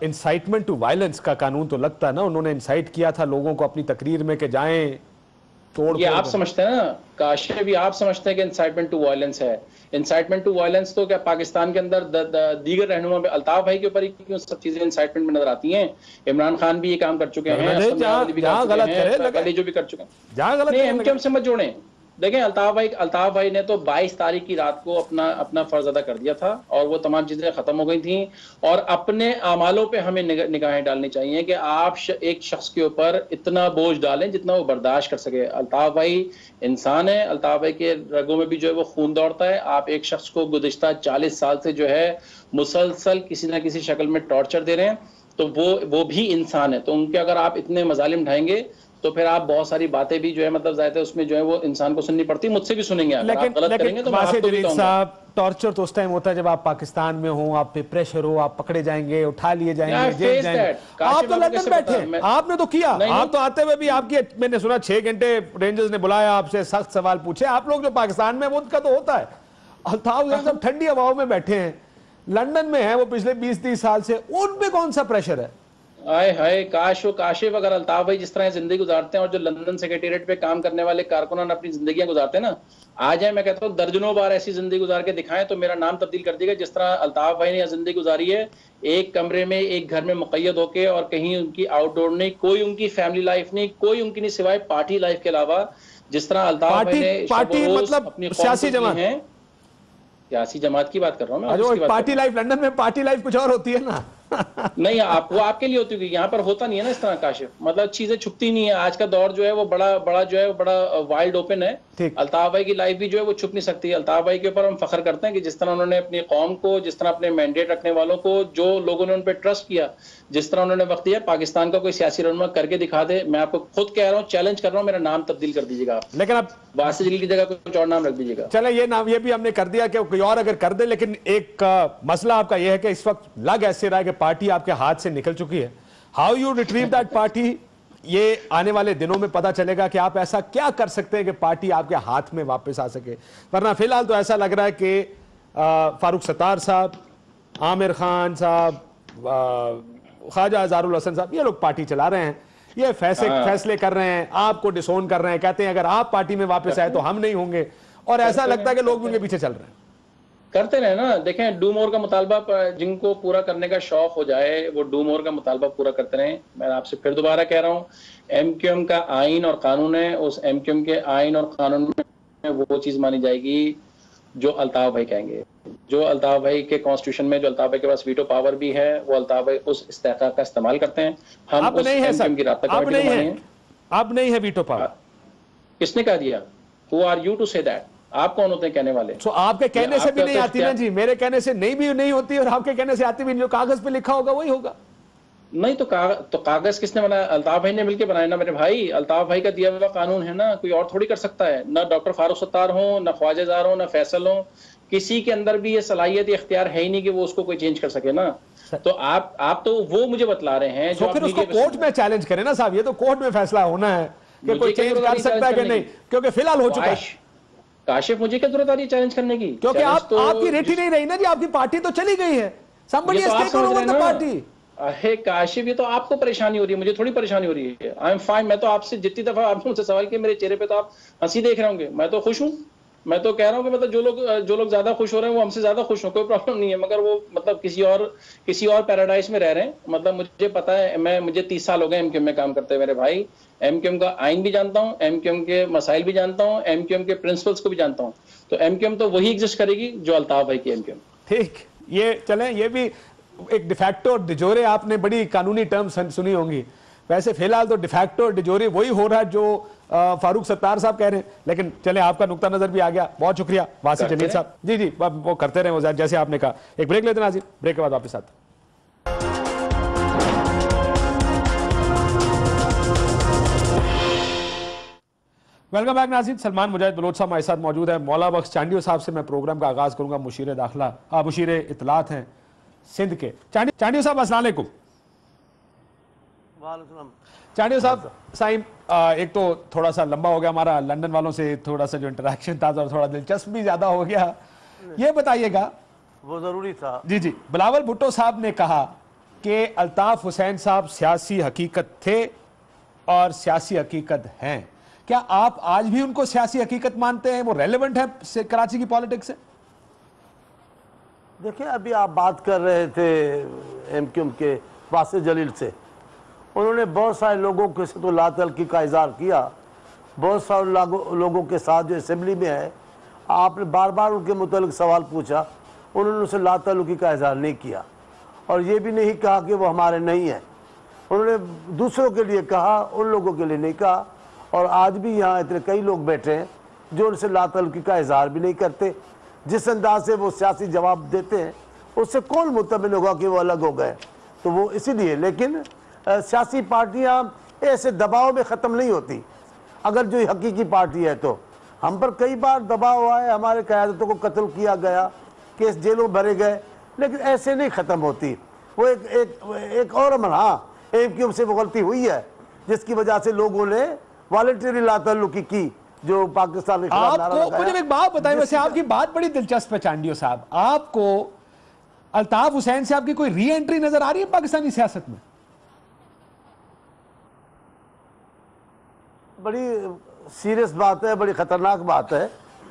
इंसाइटमेंट टू वायलेंस का कानून तो लगता है ना, उन्होंने इंसाइट किया था लोगों को अपनी तकरीर में कि जाएं तोड़ ये फोड़ आप समझते हैं ना काशिफ, भी आप समझते हैं कि इंसाइटमेंट टू वायलेंस है। इंसाइटमेंट टू वायलेंस तो क्या पाकिस्तान के अंदर दीगर रहनुमा में अल्ताफ भाई के ऊपर ही क्यों सब चीजें इंसाइटमेंट में नजर आती हैं? इमरान खान भी ये काम कर चुके हैं, असलम भी कर चुके हैं, जो भी कर चुके हैं। जहां गलत नहीं, एमकेएम से मत जोड़ें। देखें, अल्ताफ भाई ने तो 22 तारीख की रात को अपना फर्ज अदा कर दिया था और वो तमाम चीजें खत्म हो गई थी। और अपने अमालों पे हमें निगाहें डालनी चाहिए कि आप एक शख्स के ऊपर इतना बोझ डालें जितना वो बर्दाश्त कर सके। अल्ताफ भाई इंसान है, अल्ताफ भाई के रगों में भी जो है वो खून दौड़ता है। आप एक शख्स को गुज़िश्ता 40 साल से जो है मुसलसल किसी ना किसी शक्ल में टॉर्चर दे रहे हैं, तो वो भी इंसान है। तो उनके अगर आप इतने मजालिम ढाएंगे तो फिर आप बहुत सारी बातें भी जो है मतलब जाहिर है उसमें जो है वो इंसान को सुननी पड़ती है, मुझसे भी सुनेंगे। अगर आप गलत करेंगे तो मैं आपको भी कहूंगा। साहब, टॉर्चर तो उस टाइम होता है जब आप पाकिस्तान में हो, आप पे प्रेशर हो, आप पकड़े जाएंगे, उठा लिए जाएंगे, जेल जाएंगे। आप तो लंदन बैठे, आपने तो किया। आप तो आते हुए भी आपकी, मैंने सुना 6 घंटे रेंजर्स ने बुलाया, आपसे सख्त सवाल पूछे। आप लोग जो पाकिस्तान में, वो उनका तो होता है। अल्ताफ सब ठंडी हवाओं में बैठे हैं, लंदन में है वो पिछले 20-30 साल से, उन पे कौन सा प्रेशर है? आए हाय, काशिफ अगर अल्ताफ भाई जिस तरह जिंदगी गुजारते हैं और जो लंदन सेक्रेटेरिएट पे काम करने वाले कारकुनान अपनी जिंदगियां गुजारते हैं ना, आ जाए, मैं कहता हूँ दर्जनों बार ऐसी जिंदगी गुजार के दिखाएं तो मेरा नाम तब्दील कर देगा। जिस तरह अल्ताफ भाई ने यह जिंदगी गुजारी है, एक कमरे में एक घर में मुक़य्यद होके, और कहीं उनकी आउटडोर नहीं, कोई उनकी फैमिली लाइफ नहीं, कोई उनकी नहीं सिवाय पार्टी लाइफ के अलावा। जिस तरह अल्ताफ भाई ने पार्टी मतलब अपनी सियासी जमात है, सियासी जमात की बात कर रहा हूँ मैं। पार्टी लाइफ लंदन में, पार्टी लाइफ कुछ और होती है ना। नहीं, वो आपके लिए होती है, यहाँ पर होता नहीं है ना इस तरह काशिफ। मतलब चीजें छुपती नहीं है। आज का दौर जो है वो बड़ा वाइल्ड ओपन है। अल्ताफ भाई की लाइफ भी जो है वो छुप नहीं सकती है। अल्ताफ भाई के ऊपर हम फख्र करते हैं कि जिस तरह उन्होंने अपनी कौम को, जिस तरह अपने मैंडेट रखने वालों को, जो लोगों ने उन पर ट्रस्ट किया, जिस तरह उन्होंने वक्त दिया, पाकिस्तान का कोई सियासी रहनुमा करके दिखा दे। मैं आपको खुद कह रहा हूँ, चैलेंज कर रहा हूँ, मेरा नाम तब्दील कर दीजिएगा आप। लेकिन आप वासी जलील की जगह कुछ और नाम रख दीजिएगा। चले, ये नाम ये भी हमने कर दिया कि कोई और अगर कर दे। लेकिन एक मसला आपका यह है कि इस वक्त लग ऐसे रहा है कि पार्टी आपके हाथ से निकल चुकी है। How you retrieve that party? ये आने वाले दिनों में पता चलेगा कि आप ऐसा क्या कर सकते हैं कि पार्टी आपके हाथ में वापस आ सके। वरना फिलहाल तो ऐसा लग रहा है कि फारूक सत्तार साहब, आमिर खान साहब, ख्वाजा अज़ारुल हसन साहब, ये लोग पार्टी चला रहे हैं, ये फैसले कर रहे हैं, आपको डिसोन कर रहे हैं, कहते हैं अगर आप पार्टी में वापस आए तो हम नहीं होंगे। और ऐसा लगता है कि लोग उनके पीछे चल रहे हैं। करते रहे ना। देखें, डू मोर का मुतालबा जिनको पूरा करने का शौक हो जाए वो डू मोर का मुतालबा पूरा करते रहें। मैं आपसे फिर दोबारा कह रहा हूँ, एमक्यूएम का आइन और कानून है, उस एमक्यूएम के आइन और कानून में वो चीज मानी जाएगी जो अल्ताफ भाई कहेंगे। जो अल्ताफ भाई के कॉन्स्टिट्यूशन में, जो अल्ताफ भाई के पास वीटो पावर भी है, वो अल्ताफ भाई उस इस्तेहकाक का इस्तेमाल करते हैं। हम अब नहीं है सर, अब नहीं है वीटो पावर। किसने कह दिया? Who are you to say that? आप कौन होते हैं कहने वाले? तो आपके कहने से भी नहीं आती ना जी, मेरे कहने से नहीं होती, और आपके कहने से आती भी नहीं। जो कागज पे लिखा होगा वही होगा। नहीं तो कागज किसने बनाया? अल्ताफ भाई ने मिलकर बनाया ना मेरे भाई। अल्ताफ भाई का दिया हुआ कानून है ना, कोई और थोड़ी कर सकता है। ना डॉक्टर फारूक सत्तार हो, ना ख्वाजा जार हो, ना फैसल हो, किसी के अंदर भी ये सलाहियत इख्तियार है ही नहीं कि वो उसको कोई चेंज कर सके ना। तो आप तो वो मुझे बतला रहे हैं जो फिर उसको कोर्ट में चैलेंज करें ना साहब। ये तो कोर्ट में फैसला होना है कि कोई चेंज कर सकता है कि नहीं, क्योंकि फिलहाल हो चुका है। काशिफ, मुझे क्या जरूरत आ रही है चैलेंज करने की? क्योंकि आपकी रेट ही नहीं रही ना जी, आपकी पार्टी तो चली गई है। Somebody has taken over the party. अरे काशिफ, ये तो आपको परेशानी हो रही है, मुझे थोड़ी परेशानी हो रही है। I am fine. मैं तो आपसे जितनी दफा आपने मुझसे सवाल किया, मेरे चेहरे पे तो आप हंसी देख रहे होंगे। मैं तो खुश हूँ। मैं तो कह रहा हूँ कि मतलब जो लोग ज्यादा खुश हो रहे हैं वो हमसे ज्यादा खुश हो, कोई प्रॉब्लम नहीं है। मगर वो मतलब किसी और पैराडाइज में रह रहे हैं। मतलब मुझे पता है, मुझे 30 साल हो गए एमक्यूएम में काम करते हैं मेरे भाई। एमक्यूएम का आइन भी जानता हूँ, एमक्यूएम के मसाइल भी जानता हूँ, एमक्यूएम के प्रिंसिपल्स को भी जानता हूँ। तो एमक्यूएम तो वही एग्जिस्ट करेगी जो अल्ताफ भाई की एमक्यूएम। ठीक, ये चलें, ये भी एक डिफैक्टो डिजोरे, आपने बड़ी कानूनी टर्म सुनी होंगी। वैसे फिलहाल तो डिफैक्टो डिजोरे वही हो रहा है जो फारूक सत्तार साहब कह रहे हैं। लेकिन चले, आपका नुक्ता नजर भी आ गया, बहुत शुक्रिया वासी जलील साहब। जी वो करते रहे, वो जैसे आपने कहा। एक ब्रेक लेते हैं नाज़रीन, ब्रेक के बाद वापस आते हैं। वेलकम बैक नाज़रीन। सलमान मुजाहिद बलोच साहब हमारे साथ मौजूद है। मौला बख्श चांडियो साहब से मैं प्रोग्राम का आगाज करूंगा। मुशीर दाखिला, मुशीर इतलात हैं सिंध के। चांडियो साहब अस्सलाम वालेकुम। चांडियो साहब, साईं, एक तो थोड़ा सा लंबा हो गया हमारा, लंदन वालों से थोड़ा सा जो इंटरेक्शन था थोड़ा दिलचस्प भी ज्यादा हो गया। ये बताइएगा, वो जरूरी था। जी, बिलावल भुट्टो साहब ने कहा कि अल्ताफ हुसैन साहब सियासी हकीकत थे और सियासी हकीकत हैं। क्या आप आज भी उनको सियासी हकीकत मानते हैं? वो रेलेवेंट है कराची की पॉलिटिक्स से? देखिए, अभी आप बात कर रहे थे एमक्यूएम के वासे जलील से, उन्होंने बहुत सारे लोगों के साथ तो लातल्की का इजहार किया, बहुत सारे लोगों के साथ जो असेंबली में है, आपने बार बार उनके मुतालिक सवाल पूछा, उन्होंने उनसे लातल्की का इजहार नहीं किया और ये भी नहीं कहा कि वो हमारे नहीं हैं। उन्होंने दूसरों के लिए कहा, उन लोगों के लिए नहीं कहा। और आज भी यहाँ इतने कई लोग बैठे हैं जो उनसे लातल्की का इजहार भी नहीं करते। जिस अंदाज से वो सियासी जवाब देते हैं उससे कौन मुतमिन होगा कि वो अलग हो गए? तो वो इसीलिए, लेकिन सियासी पार्टियाँ ऐसे दबाव में ख़त्म नहीं होती। अगर जो हकीकी पार्टी है तो हम पर कई बार दबाव हुआ है, हमारे क़यादतों को कत्ल किया गया, केस जेलों भरे गए, लेकिन ऐसे नहीं ख़त्म होती। वो एक और अमल, हाँ, एमक्यूएम से वो गलती हुई है जिसकी वजह से लोगों ने वॉलंटरी लातल्लुकी की जो पाकिस्तान के खिलाफ नारा लगाया। मुझे एक बात बताएं, वैसे आपकी बात बड़ी दिलचस्प है चांडियो साहब, आपको अल्ताफ हुसैन से आपकी कोई री एंट्री नजर आ रही है पाकिस्तानी सियासत में? बड़ी सीरियस बात है, बड़ी खतरनाक बात है।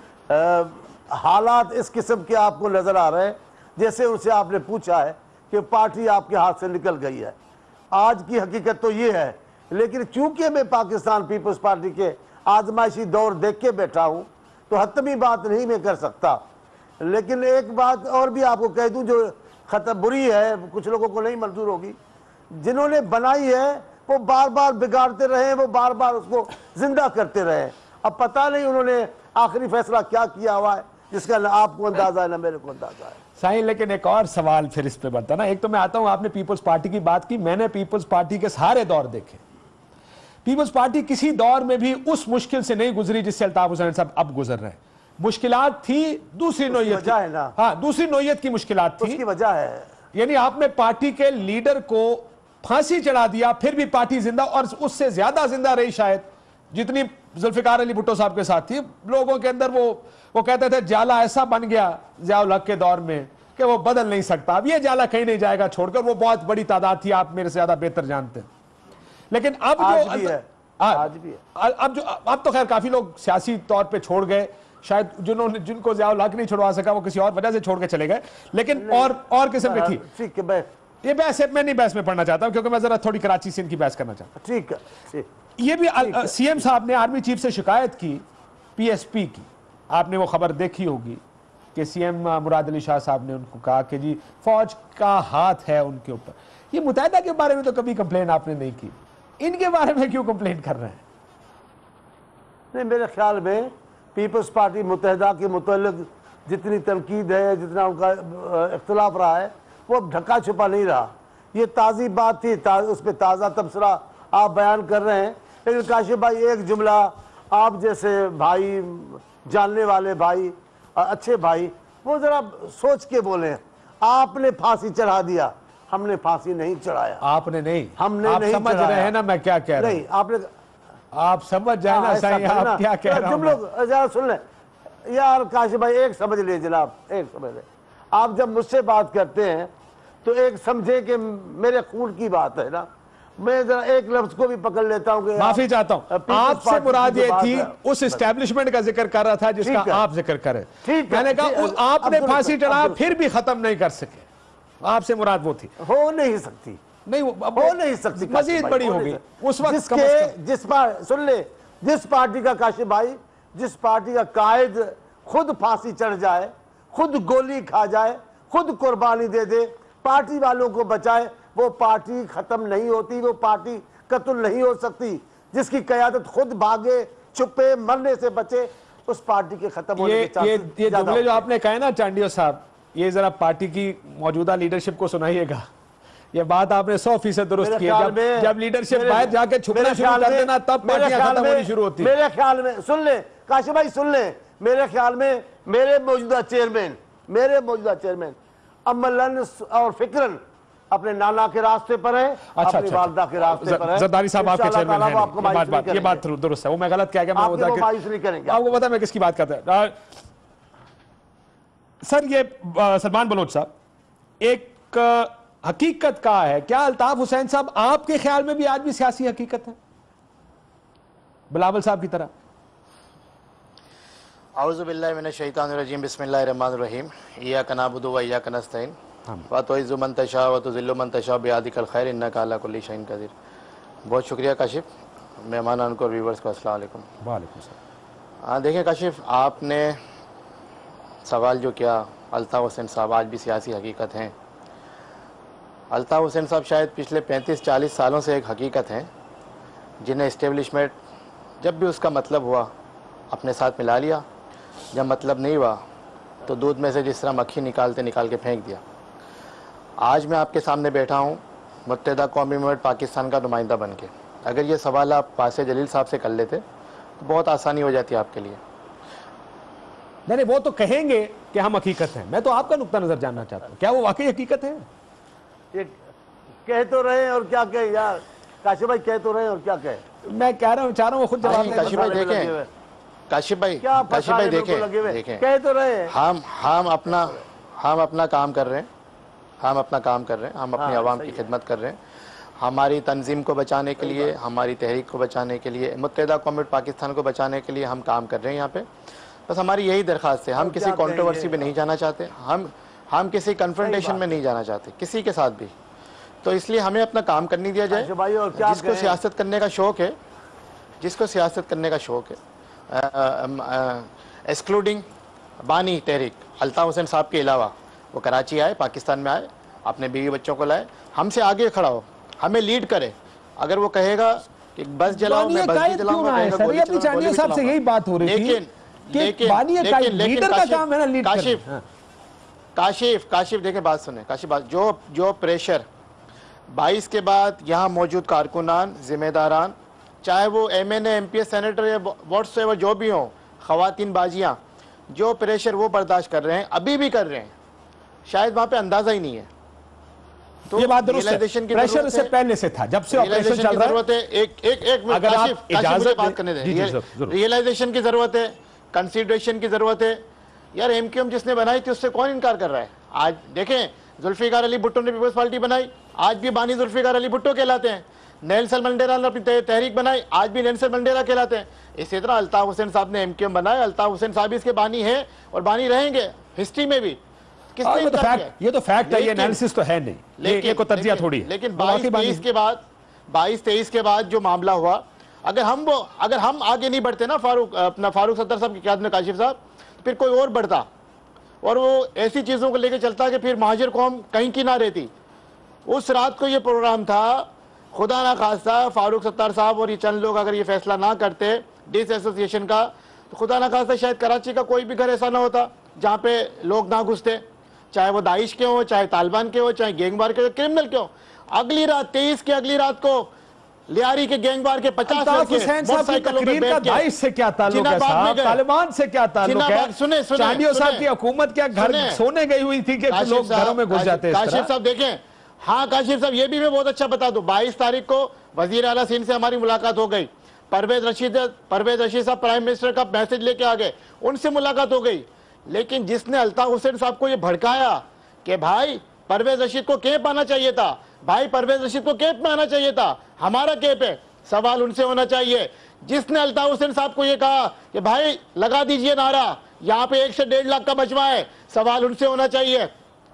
हालात इस किस्म के आपको नजर आ रहे हैं जैसे उनसे आपने पूछा है कि पार्टी आपके हाथ से निकल गई है। आज की हकीकत तो ये है, लेकिन चूंकि मैं पाकिस्तान पीपल्स पार्टी के आजमाइशी दौर देख के बैठा हूं तो हतमी बात नहीं मैं कर सकता। लेकिन एक बात और भी आपको कह दूं जो खतर बुरी है, कुछ लोगों को नहीं मंजूर होगी, जिन्होंने बनाई है वो बार बार बिगाड़ते रहे, वो बार बार उसको जिंदा करते रहे। अब पता नहीं उन्होंने आखिरी फैसला क्या किया हुआ है जिसका ना आपको अंदाजा है ना मेरे को अंदाजा है। साईं, लेकिन एक और सवाल फिर इस पे बनता ना। एक तो मैं आता हूं, आपने पीपल्स पार्टी की बात की, मैंने पीपल्स पार्टी के सारे दौर देखे। पीपल्स पार्टी किसी दौर में भी उस मुश्किल से नहीं गुजरी जिससे अल्ताफ हुसैन साहब अब गुजर रहे हैं। मुश्किलात थी दूसरी नौयत है ना, हाँ, दूसरी नौयत की मुश्किलात थी, उसकी वजह है। यानी आपने पार्टी के लीडर को फांसी चढ़ा दिया, फिर भी पार्टी जिंदा, और उससे ज्यादा जिंदा रही शायद जितनी जुल्फिकार अली भुट्टो साहब के साथ थी। लोगों के अंदर वो कहते थे जाला ऐसा बन गया ज़ियाउल हक के दौर में कि वो बदल नहीं सकता, अब ये जाला कहीं नहीं जाएगा छोड़कर। वो बहुत बड़ी तादाद थी, आप मेरे से ज्यादा बेहतर जानते हैं। लेकिन अब आज जो भी है, आज भी है। अब तो खैर काफी लोग सियासी तौर पे छोड़ गए, शायद जिनको ज़ियाउल हक नहीं छुड़वा सका वो किसी और वजह से छोड़ के चले गए, लेकिन और किस्म की थी। ठीक है, ये बहस मैं नहीं बहस में पढ़ना चाहता हूं क्योंकि मैं जरा थोड़ी कराची से इनकी बहस करना चाहता हूं। ठीक है। ये भी सीएम साहब ने आर्मी चीफ से शिकायत की पीएसपी की, आपने वो खबर देखी होगी कि सीएम मुराद अली शाह साहब ने उनको कहा कि जी फौज का हाथ है उनके ऊपर। ये मुत्तहिदा के बारे में तो कभी कंप्लेन आपने नहीं की, इनके बारे में क्यों कंप्लेन कर रहे हैं? नहीं, मेरे ख्याल में पीपल्स पार्टी मुत्तहिदा के मुतल्लिक जितनी तनकीद है, जितना उनका इख्तिलाफ रहा है, वो अब ढका छुपा नहीं रहा। ये ताज़ी बात थी, उस पर ताज़ा तबसरा आप बयान कर रहे हैं। लेकिन काशिफ भाई, एक जुमला आप जैसे भाई, जानने वाले भाई, अच्छे भाई, वो ज़रा सोच के बोलें। आपने फांसी चढ़ा दिया, हमने फांसी नहीं चढ़ाया। आपने नहीं, हमने आप नहीं समझ रहे हैं ना मैं क्या कह रहा हूं? नहीं, आपने, आप समझ जाए ना सही आप क्या कह रहे हैं। तुम लोग जरा सुन लें यार। काशिफ भाई एक समझ ले जनाब, एक समझ ले। आप जब मुझसे बात करते हैं तो एक समझे कि मेरे खून की बात है ना, मैं जरा एक लफ्ज को भी पकड़ लेता हूं कि माफी चाहता हूं, आपसे मुराद ये थी उस एस्टेब्लिशमेंट का जिक्र कर रहा था जिसका आप जिक्र करें। मैंने कहा आपने फांसी चढ़ा फिर भी खत्म नहीं कर सके, आपसे मुराद वो थी। हो नहीं सकती, नहीं हो नहीं सकती, मजीद बड़ी होगी उस वक्त। सुन ले, जिस पार्टी का काशिफ भाई, जिस पार्टी का कायद खुद फांसी चढ़ जाए, खुद गोली खा जाए, खुद कुर्बानी दे दे, पार्टी वालों को बचाए, वो पार्टी खत्म नहीं होती, वो पार्टी कत्ल नहीं हो सकती। जिसकी क़यादत खुद भागे, छुपे, मरने से बचे, उस पार्टी के खत्म होने के चांसेस ये जुमले जो आपने कहे ना चांडियो साहब, ये जरा पार्टी की मौजूदा लीडरशिप को सुनाइएगा। ये बात आपने 100% दुरुस्त की है। जब लीडरशिप बाहर जाके छुपना शुरू कर देना तब पार्टियां खत्म होनी शुरू होती। मेरे ख्याल में, सुन ले काशिफ भाई, सुन ले, मेरे ख्याल में मेरे मौजूदा चेयरमैन अमलन और फिक्रन अपने नाना के रास्ते पर है, अपनी वालदा के रास्ते पर है। जरदारी साहब आपके चेयरमैन हैं, ये बात दुरुस्त है। वो मैं गलत क्या गया, आपको पता मैं किसकी बात करता है सर? ये सलमान बलोच साहब, एक हकीकत का है क्या अल्ताफ हुसैन साहब आपके ख्याल में भी आज भी सियासी हकीकत है? बिलावल साहब की तरह। औज़ु बिल्लाहि मिनश शैतानिर रजीम, बिस्मिल्लाहिर रहमानिर रहीम, इय्याका नअबुदु व इय्याका नस्तईन, व तुइज़्ज़ु मन तशा व तुज़िल्लु मन तशा बियदिकल खैर, इन्नका अला कुल्लि शैइन क़दीर। बहुत शुक्रिया काशिफ, मेहमानान को और व्यूवर्स को अस्सलाम वालेकुम। वालेकुम सलाम। हाँ देखिए काशिफ, आपने सवाल जो किया, अल्ताफ़ हुसैन साहब आज भी सियासी हकीकत हैं। अल्ताफ़ हुसैन साहब शायद पिछले 35-40 सालों से एक हकीकत हैं, जिन्हें इस्टेब्लिशमेंट जब भी उसका मतलब हुआ अपने साथ मिला लिया, जब मतलब नहीं हुआ तो दूध में से जिस तरह मक्खी निकाल के फेंक दिया। आज मैं आपके सामने बैठा हूँ मुत्तहिदा कौमी मुल्क पाकिस्तान का नुमाइंदा बन के। अगर ये सवाल आप वासे जलील साहब से कर लेते तो बहुत आसानी हो जाती आपके लिए। नहीं, वो तो कहेंगे कि हम हकीकत हैं, मैं तो आपका नुक्ता नजर जानना चाहता हूँ, क्या वो वाकई हकीकत है? ये कह तो रहे हैं और क्या कहे यार, काशिफ भाई कह तो रहे हैं और क्या कहे। मैं कह रहा हूँ, चाह रहा हूँ वो खुद जवाब दें। काशिफ भाई देखें, काशिफ भाई देखें, कह तो रहे हैं। हम अपना काम कर रहे हैं, हम अपनी आवाम की खिदमत कर रहे हैं, हमारी तंजीम को बचाने के लिए, हमारी तहरीक को बचाने के लिए, मुत्तहिदा कौम पाकिस्तान को बचाने के लिए हम काम कर रहे हैं यहाँ पे। बस हमारी यही दरख्वास्त है, हम किसी कंट्रोवर्सी में नहीं जाना चाहते, हम किसी कन्फ्रंटेशन में नहीं जाना चाहते किसी के साथ भी। तो इसलिए हमें अपना काम करने दिया जाए। जिसको सियासत करने का शौक़ है, एक्सक्लूडिंग बानी तहरीक अल्ताफ़ हुसैन साहब के अलावा, वो कराची आए, पाकिस्तान में आए, अपने बीवी बच्चों को लाए, हमसे आगे खड़ा हो, हमें लीड करे। अगर वो कहेगा कि बस जलाओ, मैं बस भी जलाऊंगा, चांडियो साहब से यही बात हो रही थी। लीडर का काम है ना लीड करना। काशिफ देखें, बात सुने काशिफ, बात जो प्रेशर 22 के बाद यहाँ मौजूद कारकुनान, जिम्मेदारान, चाहे वो MNA MPS सेनेटर या व्हाट्सएवर जो भी हो, ख़वातीन बाजियाँ, जो प्रेशर वो बर्दाश्त कर रहे हैं, अभी भी कर रहे हैं, शायद वहाँ पे अंदाज़ा ही नहीं है। तो ये बात दुरुस्त है, प्रेशर से पहले से था, जब से ऑपरेशन चल रहा है। एक अगर आप इजाजत बात करने दें, रियलाइजेशन की ज़रूरत है, कंसीडरेशन की ज़रूरत है। यार MQM जिसने बनाई थी उससे कौन इनकार कर रहा है? आज देखें, जुल्फिकार अली भुट्टो ने पीपल्स पार्टी बनाई, आज भी बानी जुल्फिकार अली भुट्टो कहलाते हैं। नेल्सन मंडेला ने अपनी तहरीक बनाई, आज भी नेल्सन मंडेला कहलाते हैं। इसी तरह अल्ताफ़ हुसैन साहब ने MQM बनाया, अल्ताफ़ हुसैन साहब इसके बानी हैं और बानी रहेंगे हिस्ट्री में भी। ये तो फैक्ट है, ये एनालिसिस तो है नहीं, ये को तर्जिया थोड़ी है। लेकिन 22-23 के बाद जो मामला हुआ, अगर हम आगे नहीं बढ़ते ना फारूक सत्तर साहब की क़यादत में, काशिफ साहब, फिर कोई और बढ़ता और वो ऐसी चीज़ों को लेकर चलता कि फिर महाजिर कौम कहीं की ना रहती। उस रात को ये प्रोग्राम था, खुदा ना खास्ता फारूक सत्तार साहब और ये चंद लोग अगर ये फैसला ना करते डिसएसोसिएशन का, तो खुदा ना खास्ता शायद कराची का कोई भी घर ऐसा ना होता जहाँ पे लोग ना घुसते, चाहे वो दाइश के हो, चाहे तालिबान के हो, चाहे गैंगवार के हो, क्रिमिनल के हो। अगली रात 23 की अगली रात को लियारी के गैंगवार के 50 दाइश से क्या ताल्लुक है साहब, तालिबान से क्या ताल्लुक है? चांडियो साहब की हुकूमत क्या घर सोने गई हुई थी कि लोग घरों में घुस जाते हैं? काशिफ साहब देखें, हाँ काशिफ साहब, ये भी मैं बहुत अच्छा बता दूं, 22 तारीख को वजीर आला सिंध से हमारी मुलाकात हो गई। परवेज रशीद साहब प्राइम मिनिस्टर का मैसेज लेके आ गए, उनसे मुलाकात हो गई। लेकिन जिसने अल्ताफ़ हुसैन साहब को ये भड़काया कि भाई परवेज रशीद को कैंप आना चाहिए था, भाई परवेज रशीद को कैंप में आना चाहिए था, हमारा कैंप है, सवाल उनसे होना चाहिए। जिसने अल्ताफ़ हुसैन साहब को ये कहा कि भाई लगा दीजिए नारा, यहाँ पे 1 से 1.5 लाख का मजमा है, सवाल उनसे होना चाहिए,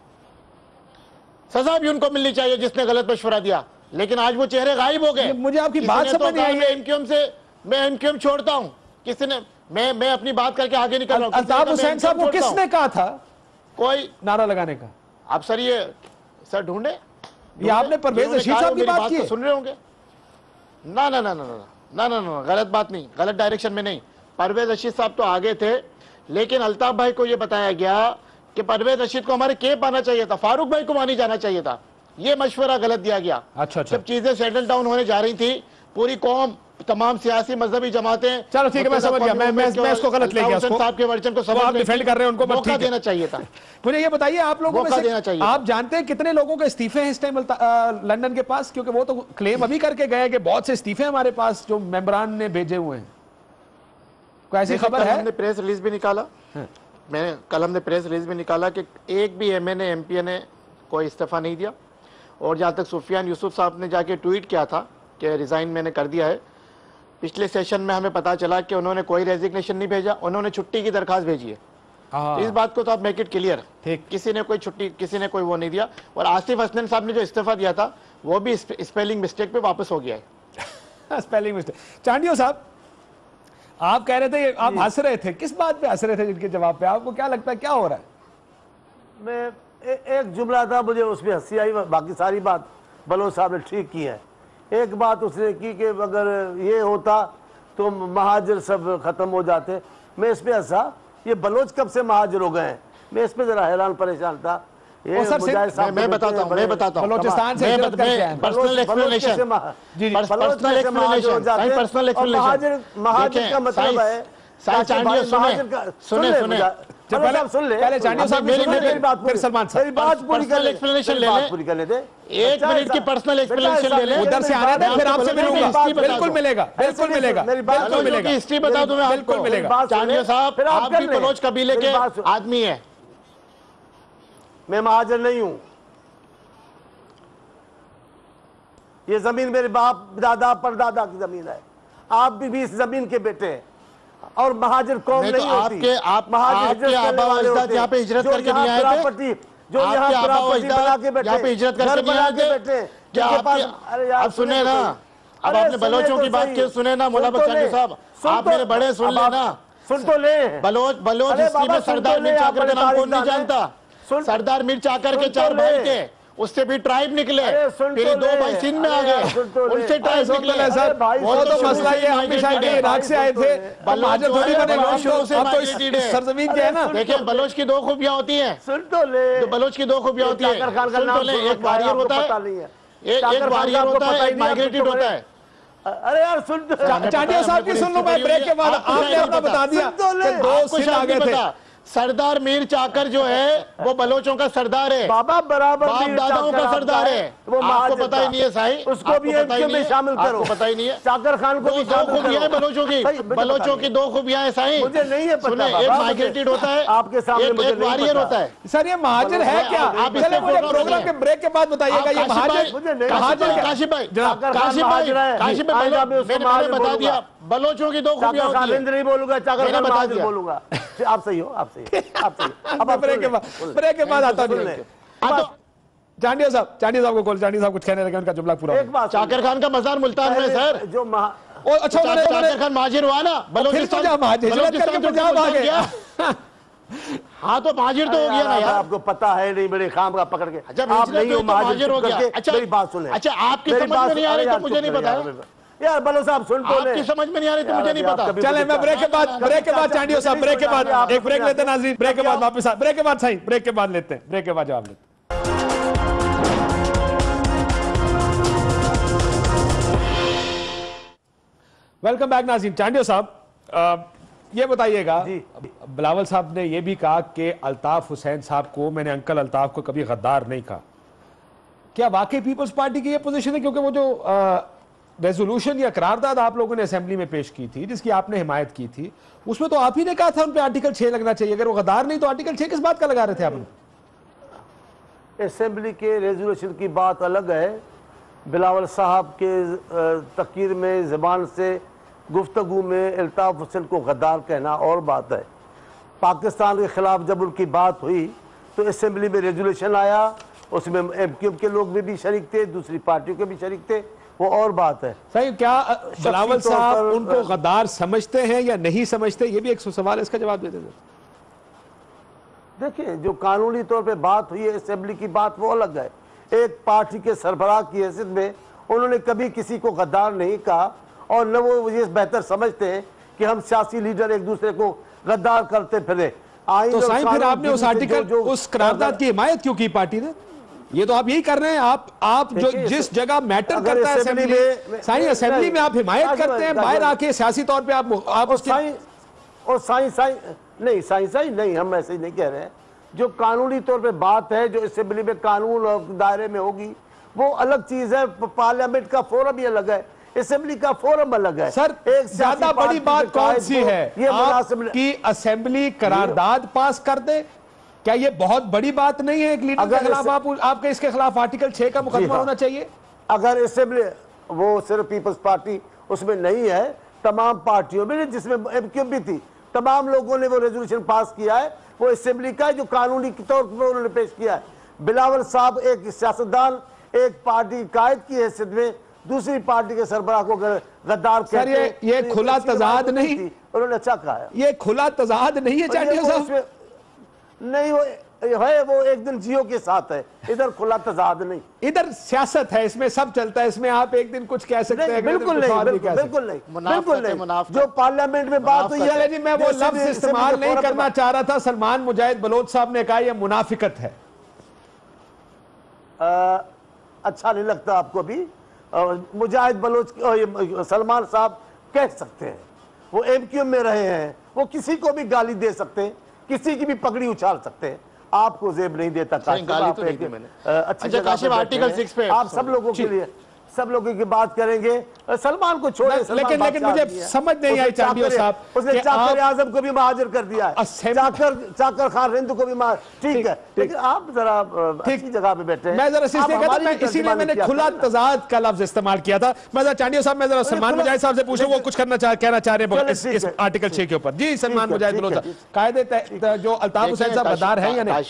सजा भी उनको मिलनी चाहिए जिसने गलत मशवरा दिया। लेकिन आज वो चेहरे गायब हो गए। मुझे आपकी बात समझ नहीं आई। मैं MQM छोड़ता हूँ, किसी ने मैं अपनी बात करके आगे निकल रहा हूँ। अल्ताफ़ हुसैन साहब को किसने कहा था कोई नारा लगाने का? आप सर ये सर ढूंढे, ये आपने परवेज रशीद साहब की बात की, सुन रहे होंगे। ना ना ना ना ना ना ना, गलत बात नहीं, गलत डायरेक्शन में नहीं। परवेज रशीद साहब तो आगे थे, लेकिन अल्ताफ भाई को ये बताया गया कि परवेज रशीद को हमारे कैंप आना चाहिए था, फारूक भाई को वहां जाना चाहिए था। ये मशवरा गलत दिया गया। अच्छा। जब चीजें सेटल डाउन होने जा रही थी, पूरी कौम, तमाम सियासी मजहबी जमातें, चलो ठीक है, मैं समझ गया, मैं इसको गलत ले गया। साहब के वर्चन को सबक डिफेंड कर रहे हैं, उनको मौका देना चाहिए था। मुझे ये बताइए, आप लोगों में से आप जानते हैं कितने लोगों के इस्तीफे हैं इस टाइम लंदन के पास? क्योंकि वो तो क्लेम अभी करके गए कि बहुत से इस्तीफे हमारे पास जो मेंबरान ने भेजे हुए हैं। कोई ऐसी खबर है? हमने प्रेस रिलीज भी निकाला, कल हमने प्रेस रिलीज भी निकाला कि एक भी MNA MP ने कोई इस्तीफा नहीं दिया। और जहाँ तक सुफियान यूसुफ साहब ने जाके ट्वीट किया था कि रिजाइन मैंने कर दिया है, पिछले सेशन में हमें पता चला कि उन्होंने कोई रेजिग्नेशन नहीं भेजा, उन्होंने छुट्टी की दरखास्त भेजी है। इस बात को तो आप मेक इट क्लियर, किसी ने कोई छुट्टी, किसी ने कोई वो नहीं दिया। और आसिफ हसन साहब ने जो इस्तीफा दिया था वो भी स्पेलिंग मिस्टेक पे वापस हो गया है। Spelling mistake. चांडियो साहब, आप कह रहे थे, आप हंस रहे थे, किस बात पे हंस रहे थे जिनके जवाब पे? आपको क्या लगता है क्या हो रहा है? मैं एक जुमला था, मुझे उसमें हंसी आई, बाकी सारी बात बलोच साहब ने ठीक की है। एक बात उसने की कि अगर ये होता तो महाजर सब खत्म हो जाते। मैं इस पे हंसा, ये बलोच कब से महाजर हो गए हैं? मैं इस पे जरा हैरान परेशान था। ये मुजाहिद साहब, मैं बताता हूं बलोचिस्तान से हिजरत करके आए हैं। पर्सनल एक्सप्लेनेशन, महाजर का मतलब है चांडियो, सुने पहले चांडियो साहब मेरी बात, फिर सलमान साहब मेरी बात पूरी कर ले, एक्सप्लेनेशन ले ले, पूरी करने दे। 1 मिनट की पर्सनल एक्सप्लेनेशन ले ले। उधर से आने दे, फिर आपसे मिलूंगा। बिल्कुल मिलेगा, बिल्कुल मिलेगा, बिल्कुल मिलेगा, हिस्ट्री बता दूं मैं, बिल्कुल मिलेगा। चांडियो साहब, आप भी बलोच कबीले के आदमी है। मैं महाजर नहीं हूं। ये जमीन मेरे बाप दादा परदादा की जमीन है। आप भी इस जमीन के बेटे हैं। और महाजर कौम नहीं होती। आप महाजर यहाँ पे हिजरत करके नहीं आए थे, जो यहाँ प्रॉपर्टी बना के बैठे, यहाँ पे हिजरत करके नहीं आए थे क्या? आप सुने ना, अब आपने बलोचों की बात की, सुने ना मौला बख्श साहब, आप मेरे बड़े सुन लेना, सुन तो ले। बलोच हिस्ट्री में सरदार मीर चाकर का नाम कौन नहीं जानता? सरदार मीर चाकर के 4 भाई थे, उससे भी ट्राइब निकले, फिर 2 भाई सिंध में आ गए, उनसे ट्राइब निकले। सर वो तो मसला ये, हम भी शायद इराक से आए थे, महाजर थोड़ी बने, आप तो इस सरजमीन के है ना। देखिए बलोच की 2 खूबियां होती हैं, सुन तो ले। बलोच की 2 खूबियां होती है, सुन तो ले। एक वारियर होता है, एक वारियर होता है, एक माइग्रेटेड होता है। अरे यार सुन तो, चांडियो साहब की सुन लो, मैं ब्रेक के बाद आपने अपना बता दिया कि 2 सिंध आ गए थे। सरदार मीर चाकर जो है वो बलोचों का सरदार है, बाबा बराबर बाप दादाओं का सरदार है। वो आपको पता ही नहीं है साईं, उसको भी में शामिल करो। पता ही नहीं है। चाकर खान को भी 2 खूबियां हैं बलोचों की, बलोचों की 2 खूबियां हैं साईं। मुझे नहीं है पता। एक माइग्रेटेड होता है, आपके सामने एक वारियर होता है। सर ये महाजर है क्या? आप चले मुझे प्रोग्राम के ब्रेक के बाद बताइएगा ये महाजर। काशिफ भाई, मैंने बता दिया बलोचों की 2 खूबियां होती है। नहीं बोलूंगा, चाकर खान महाजर बोलूंगा। आप सही हो, आप सही हो, आप सही हो। अब ब्रेक के बाद आता हूं। चांडियो साहब को कॉल, चांडियो साहब कुछ कहने लगे, उनका जुमला पूरा। एक बात, चाकर खान का मजार मुल्तान में सर, जो अच्छा चाकर खान महाजिर हुआ ना, बलोचिस्तान पंजाब आ गया। हाँ तो महाजिर तो हो गया ना यार। आपको पता है नहीं, बड़े खाम का पकड़ के जब आप नहीं हो महाजिर हो गया। अच्छा मेरी बात सुने। अच्छा आपकी समझ में नहीं आ रही तो मुझे नहीं पता यार। बलो साहब सुन तो ले, आपकी समझ में नहीं आ रही तो मुझे नहीं पता। चले मैं ब्रेक के बाद चांडियो साहब, ब्रेक के बाद एक ब्रेक लेते हैं नाज़रीन, ब्रेक के बाद वापस, ब्रेक के बाद सही, ब्रेक के बाद लेते हैं, ब्रेक के बाद जवाब लेते हैं। वेलकम बैक नाज़रीन। चांडियो साहब ये बताइएगा, बिलावल साहब ने यह भी कहा कि अल्ताफ हुसैन साहब को, मैंने अंकल अल्ताफ को कभी गद्दार नहीं कहा। क्या वाकई पीपल्स पार्टी की ये पोजीशन है? क्योंकि वो जो रेजोल्यूशन या करारदाद आप लोगों ने असेंबली में पेश की थी, जिसकी आपने हिमायत की थी, उसमें तो आप ही ने कहा था उन पे आर्टिकल 6 लगना चाहिए। अगर वो गद्दार नहीं तो आर्टिकल 6 किस बात का लगा रहे थे आप? असेंबली के रेजोल्यूशन की बात अलग है, बिलावल साहब के तकीर में ज़बान से गुफ्तगू में अल्ताफ हुसैन को गद्दार कहना और बात है। पाकिस्तान के खिलाफ जब उनकी बात हुई तो असेंबली में रेजोल्यूशन आया, उसमें MQM के लोग भी शरीक थे, दूसरी पार्टियों के भी शरीक थे, वो और बात है। सही, क्या बिलावल साहब उनको गद्दार समझते हैं या नहीं समझते? ये भी एक सवाल है, इसका जवाब दे दीजिए। देखिए, जो कानूनी तौर पे बात हुई है असेंबली की बात वो अलग है। एक पार्टी के सरबराह की हैसियत में उन्होंने कभी किसी को गद्दार नहीं कहा, और न वो ये बेहतर समझते हैं कि हम सियासी लीडर एक दूसरे को गद्दार करते फिरे। तो साईं फिर आपने उस आर्टिकल, उस करारदाद की हिमायत क्यों की पार्टी ने? ये तो आप यही कर रहे हैं। आप जो जिस जगह मैटर करता है असेंबली में, साईं असेंबली में आप हिमायत करते हैं, बाहर आके सियासी तौर पे आप उसकी साईं नहीं, हम ऐसे ही नहीं कह रहे हैं। जो कानूनी तौर पे बात है, जो असेंबली में कानून और दायरे में होगी, वो अलग चीज है। पार्लियामेंट का फोरम भी अलग है, असेंबली का फोरम अलग है। सर एक ज्यादा बड़ी बात कौन सी है? कि असेंबली करारदाद पास कर दे, क्या ये बहुत बड़ी बात नहीं है? एक लीडर के खिलाफ आपके इसके खिलाफ आर्टिकल 6 का मुकदमा होना चाहिए। अगर असेंबली, वो सिर्फ पीपल्स पार्टी उसमें नहीं है, तमाम पार्टियों में, जिसमें एमक्यूएम भी थी, तमाम लोगों ने वो रेजोल्यूशन पास किया है। वो असेंबली का जो कानूनी के तौर पर उन्होंने पेश किया है। बिलावल साहब एक सियासतदान, एक पार्टी की कायद की हैसियत में दूसरी पार्टी के सरबराह को गद्दार कहते हैं। ये खुला तजाद नहीं, उन्होंने अच्छा कहा है। ये खुला तजाद नहीं है चांडियो साहब? नहीं, वो है, वो एक दिन जियो के साथ है, इधर खुला तजाद नहीं। इधर सियासत है, इसमें सब चलता है, इसमें आप एक दिन कुछ कह सकते हैं, बिल्कुल नहीं, बिल्कुल नहीं। जो पार्लियामेंट में बात हुई है, जी मैं वो लफ्ज इस्तेमाल नहीं करना चाह रहा था। सलमान मुजाहिद बलोच साहब ने कहा यह मुनाफिकत है। अच्छा नहीं लगता आपको भी? मुजाहिद बलोच सलमान साहब कह सकते हैं, वो एमक्यूएम में रहे हैं, वो किसी को भी गाली दे सकते हैं, किसी की भी पगड़ी उछाल सकते हैं। आपको जेब नहीं देता गाली तो नहीं दी मैंने। अच्छा काशिफ, आर्टिकल 6 पे आप सब लोगों के लिए, सब लोगों की बात करेंगे। सलमान को छोड़े, लेकिन मुझे समझ नहीं आई चांडियो साहब, उसने चाकर आजम को भी महाजिर कर दिया है, चाकर खान रिंद को भी ठीक है, लेकिन आप जरा ठीक जगह पे बैठे हैं। मैं जरा इसीलिए मैंने खुला तजाद का लफ्ज इस्तेमाल किया था। मैं जरा चांडियो साहब, मैं जरा सलमान मुजाहिद साहब से पूछूं वो कुछ कहना चाह रहे हैं इस आर्टिकल 6 के ऊपर। जी सलमान मुजाहिद बलोच साहब, कायदे जो अल्ताफ हुसैन साहब गद्दार हैं या नहीं?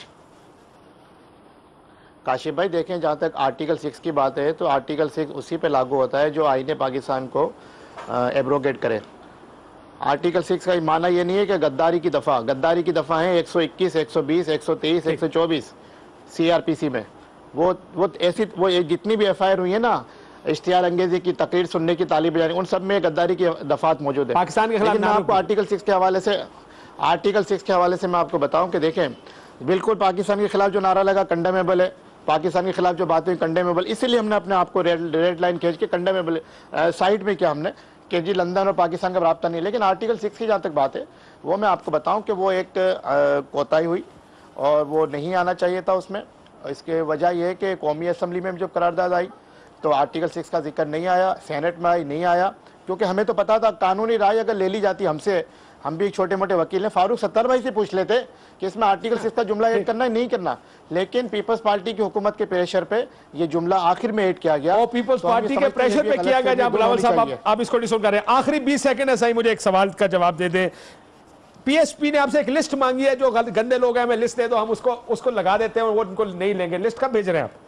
काशिफ भाई देखें, जहाँ तक आर्टिकल 6 की बात है तो आर्टिकल 6 उसी पे लागू होता है जो आईने पाकिस्तान को एब्रोगेट करे। आर्टिकल 6 का माना ये नहीं है कि गद्दारी की दफ़ा है 121, 120, 123, 124 सीआरपीसी में। वो जितनी भी एफआईआर हुई है ना, इश्तिहार अंगेजी की तकरीर सुनने की तालीब जाने, उन सब में गद्दारी की दफात मौजूद है पाकिस्तान के खिलाफ। मैं आपको आर्टिकल 6 के हवाले से मैं आपको बताऊं कि देखें, बिल्कुल पाकिस्तान के खिलाफ जो नारा लगा कंडेमेबल है, पाकिस्तान के खिलाफ जो बात हुई कंडेमेबल, इसीलिए हमने अपने आप को रेड लाइन खींच के कंडेमेबल साइड में किया हमने कि जी लंदन और पाकिस्तान का रब्ता नहीं। लेकिन आर्टिकल 6 की जहाँ तक बात है वो मैं आपको बताऊं कि वो एक कोताही हुई और वो नहीं आना चाहिए था उसमें। इसके वजह यह है कि कौमी असम्बली में जब करारदाद आई तो आर्टिकल 6 का जिक्र नहीं आया, सेनेट में आई नहीं आया, क्योंकि हमें तो पता था कानूनी राय अगर ले ली जाती हमसे, हम भी छोटे मोटे वकील हैं, फारूक सत्तार भाई से पूछ लेते कि इसमें आर्टिकल 6 का जुमला ऐड करना है नहीं करना। लेकिन पीपल्स पार्टी की हुकूमत के प्रेशर पे ये जुमला आखिर में ऐड किया गया और पीपल्स पार्टी के प्रेशर पे किया गया। जब बिलावल साहब आप इसको डिसोन कर रहे हैं, आखिरी 20 सेकंड ऐसा ही मुझे एक सवाल का जवाब दे दें। पीएसपी ने आपसे एक लिस्ट मांगी है, जो गंदे लोग हैं हमें लिस्ट दे दो, हम उसको लगा देते हैं और वो उनको नहीं लेंगे। लिस्ट कब भेज रहे हैं आप?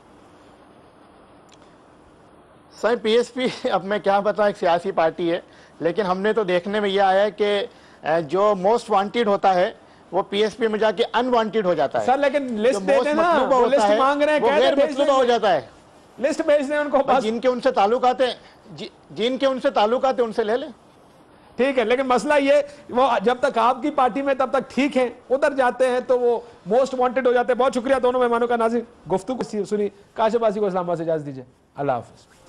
सर पीएसपी, अब मैं क्या बताऊं, एक सियासी पार्टी है, लेकिन हमने तो देखने में यह आया है कि जो मोस्ट वांटेड होता है वो पीएसपी में जाके अनवांटेड हो जाता है। सर लेकिन लिस्ट दे देना, वो लिस्ट मांग रहे हैं, गैर मतलूबा हो जाता है। लिस्ट भेज दें उनको पास। जिनके उनसे ताल्लुकात है उनसे ले लें, ठीक है। लेकिन मसला ये, वो जब तक आपकी पार्टी में तब तक ठीक है, उधर जाते हैं तो वो मोस्ट वांटेड हो जाते हैं। बहुत शुक्रिया दोनों मेहमानों का। नाज़रीन गुफ्तगू सुनी, काशिफ वासी को इस्लामाबाद से इजाज़त दीजिए। अल्लाह हाफ़िज़।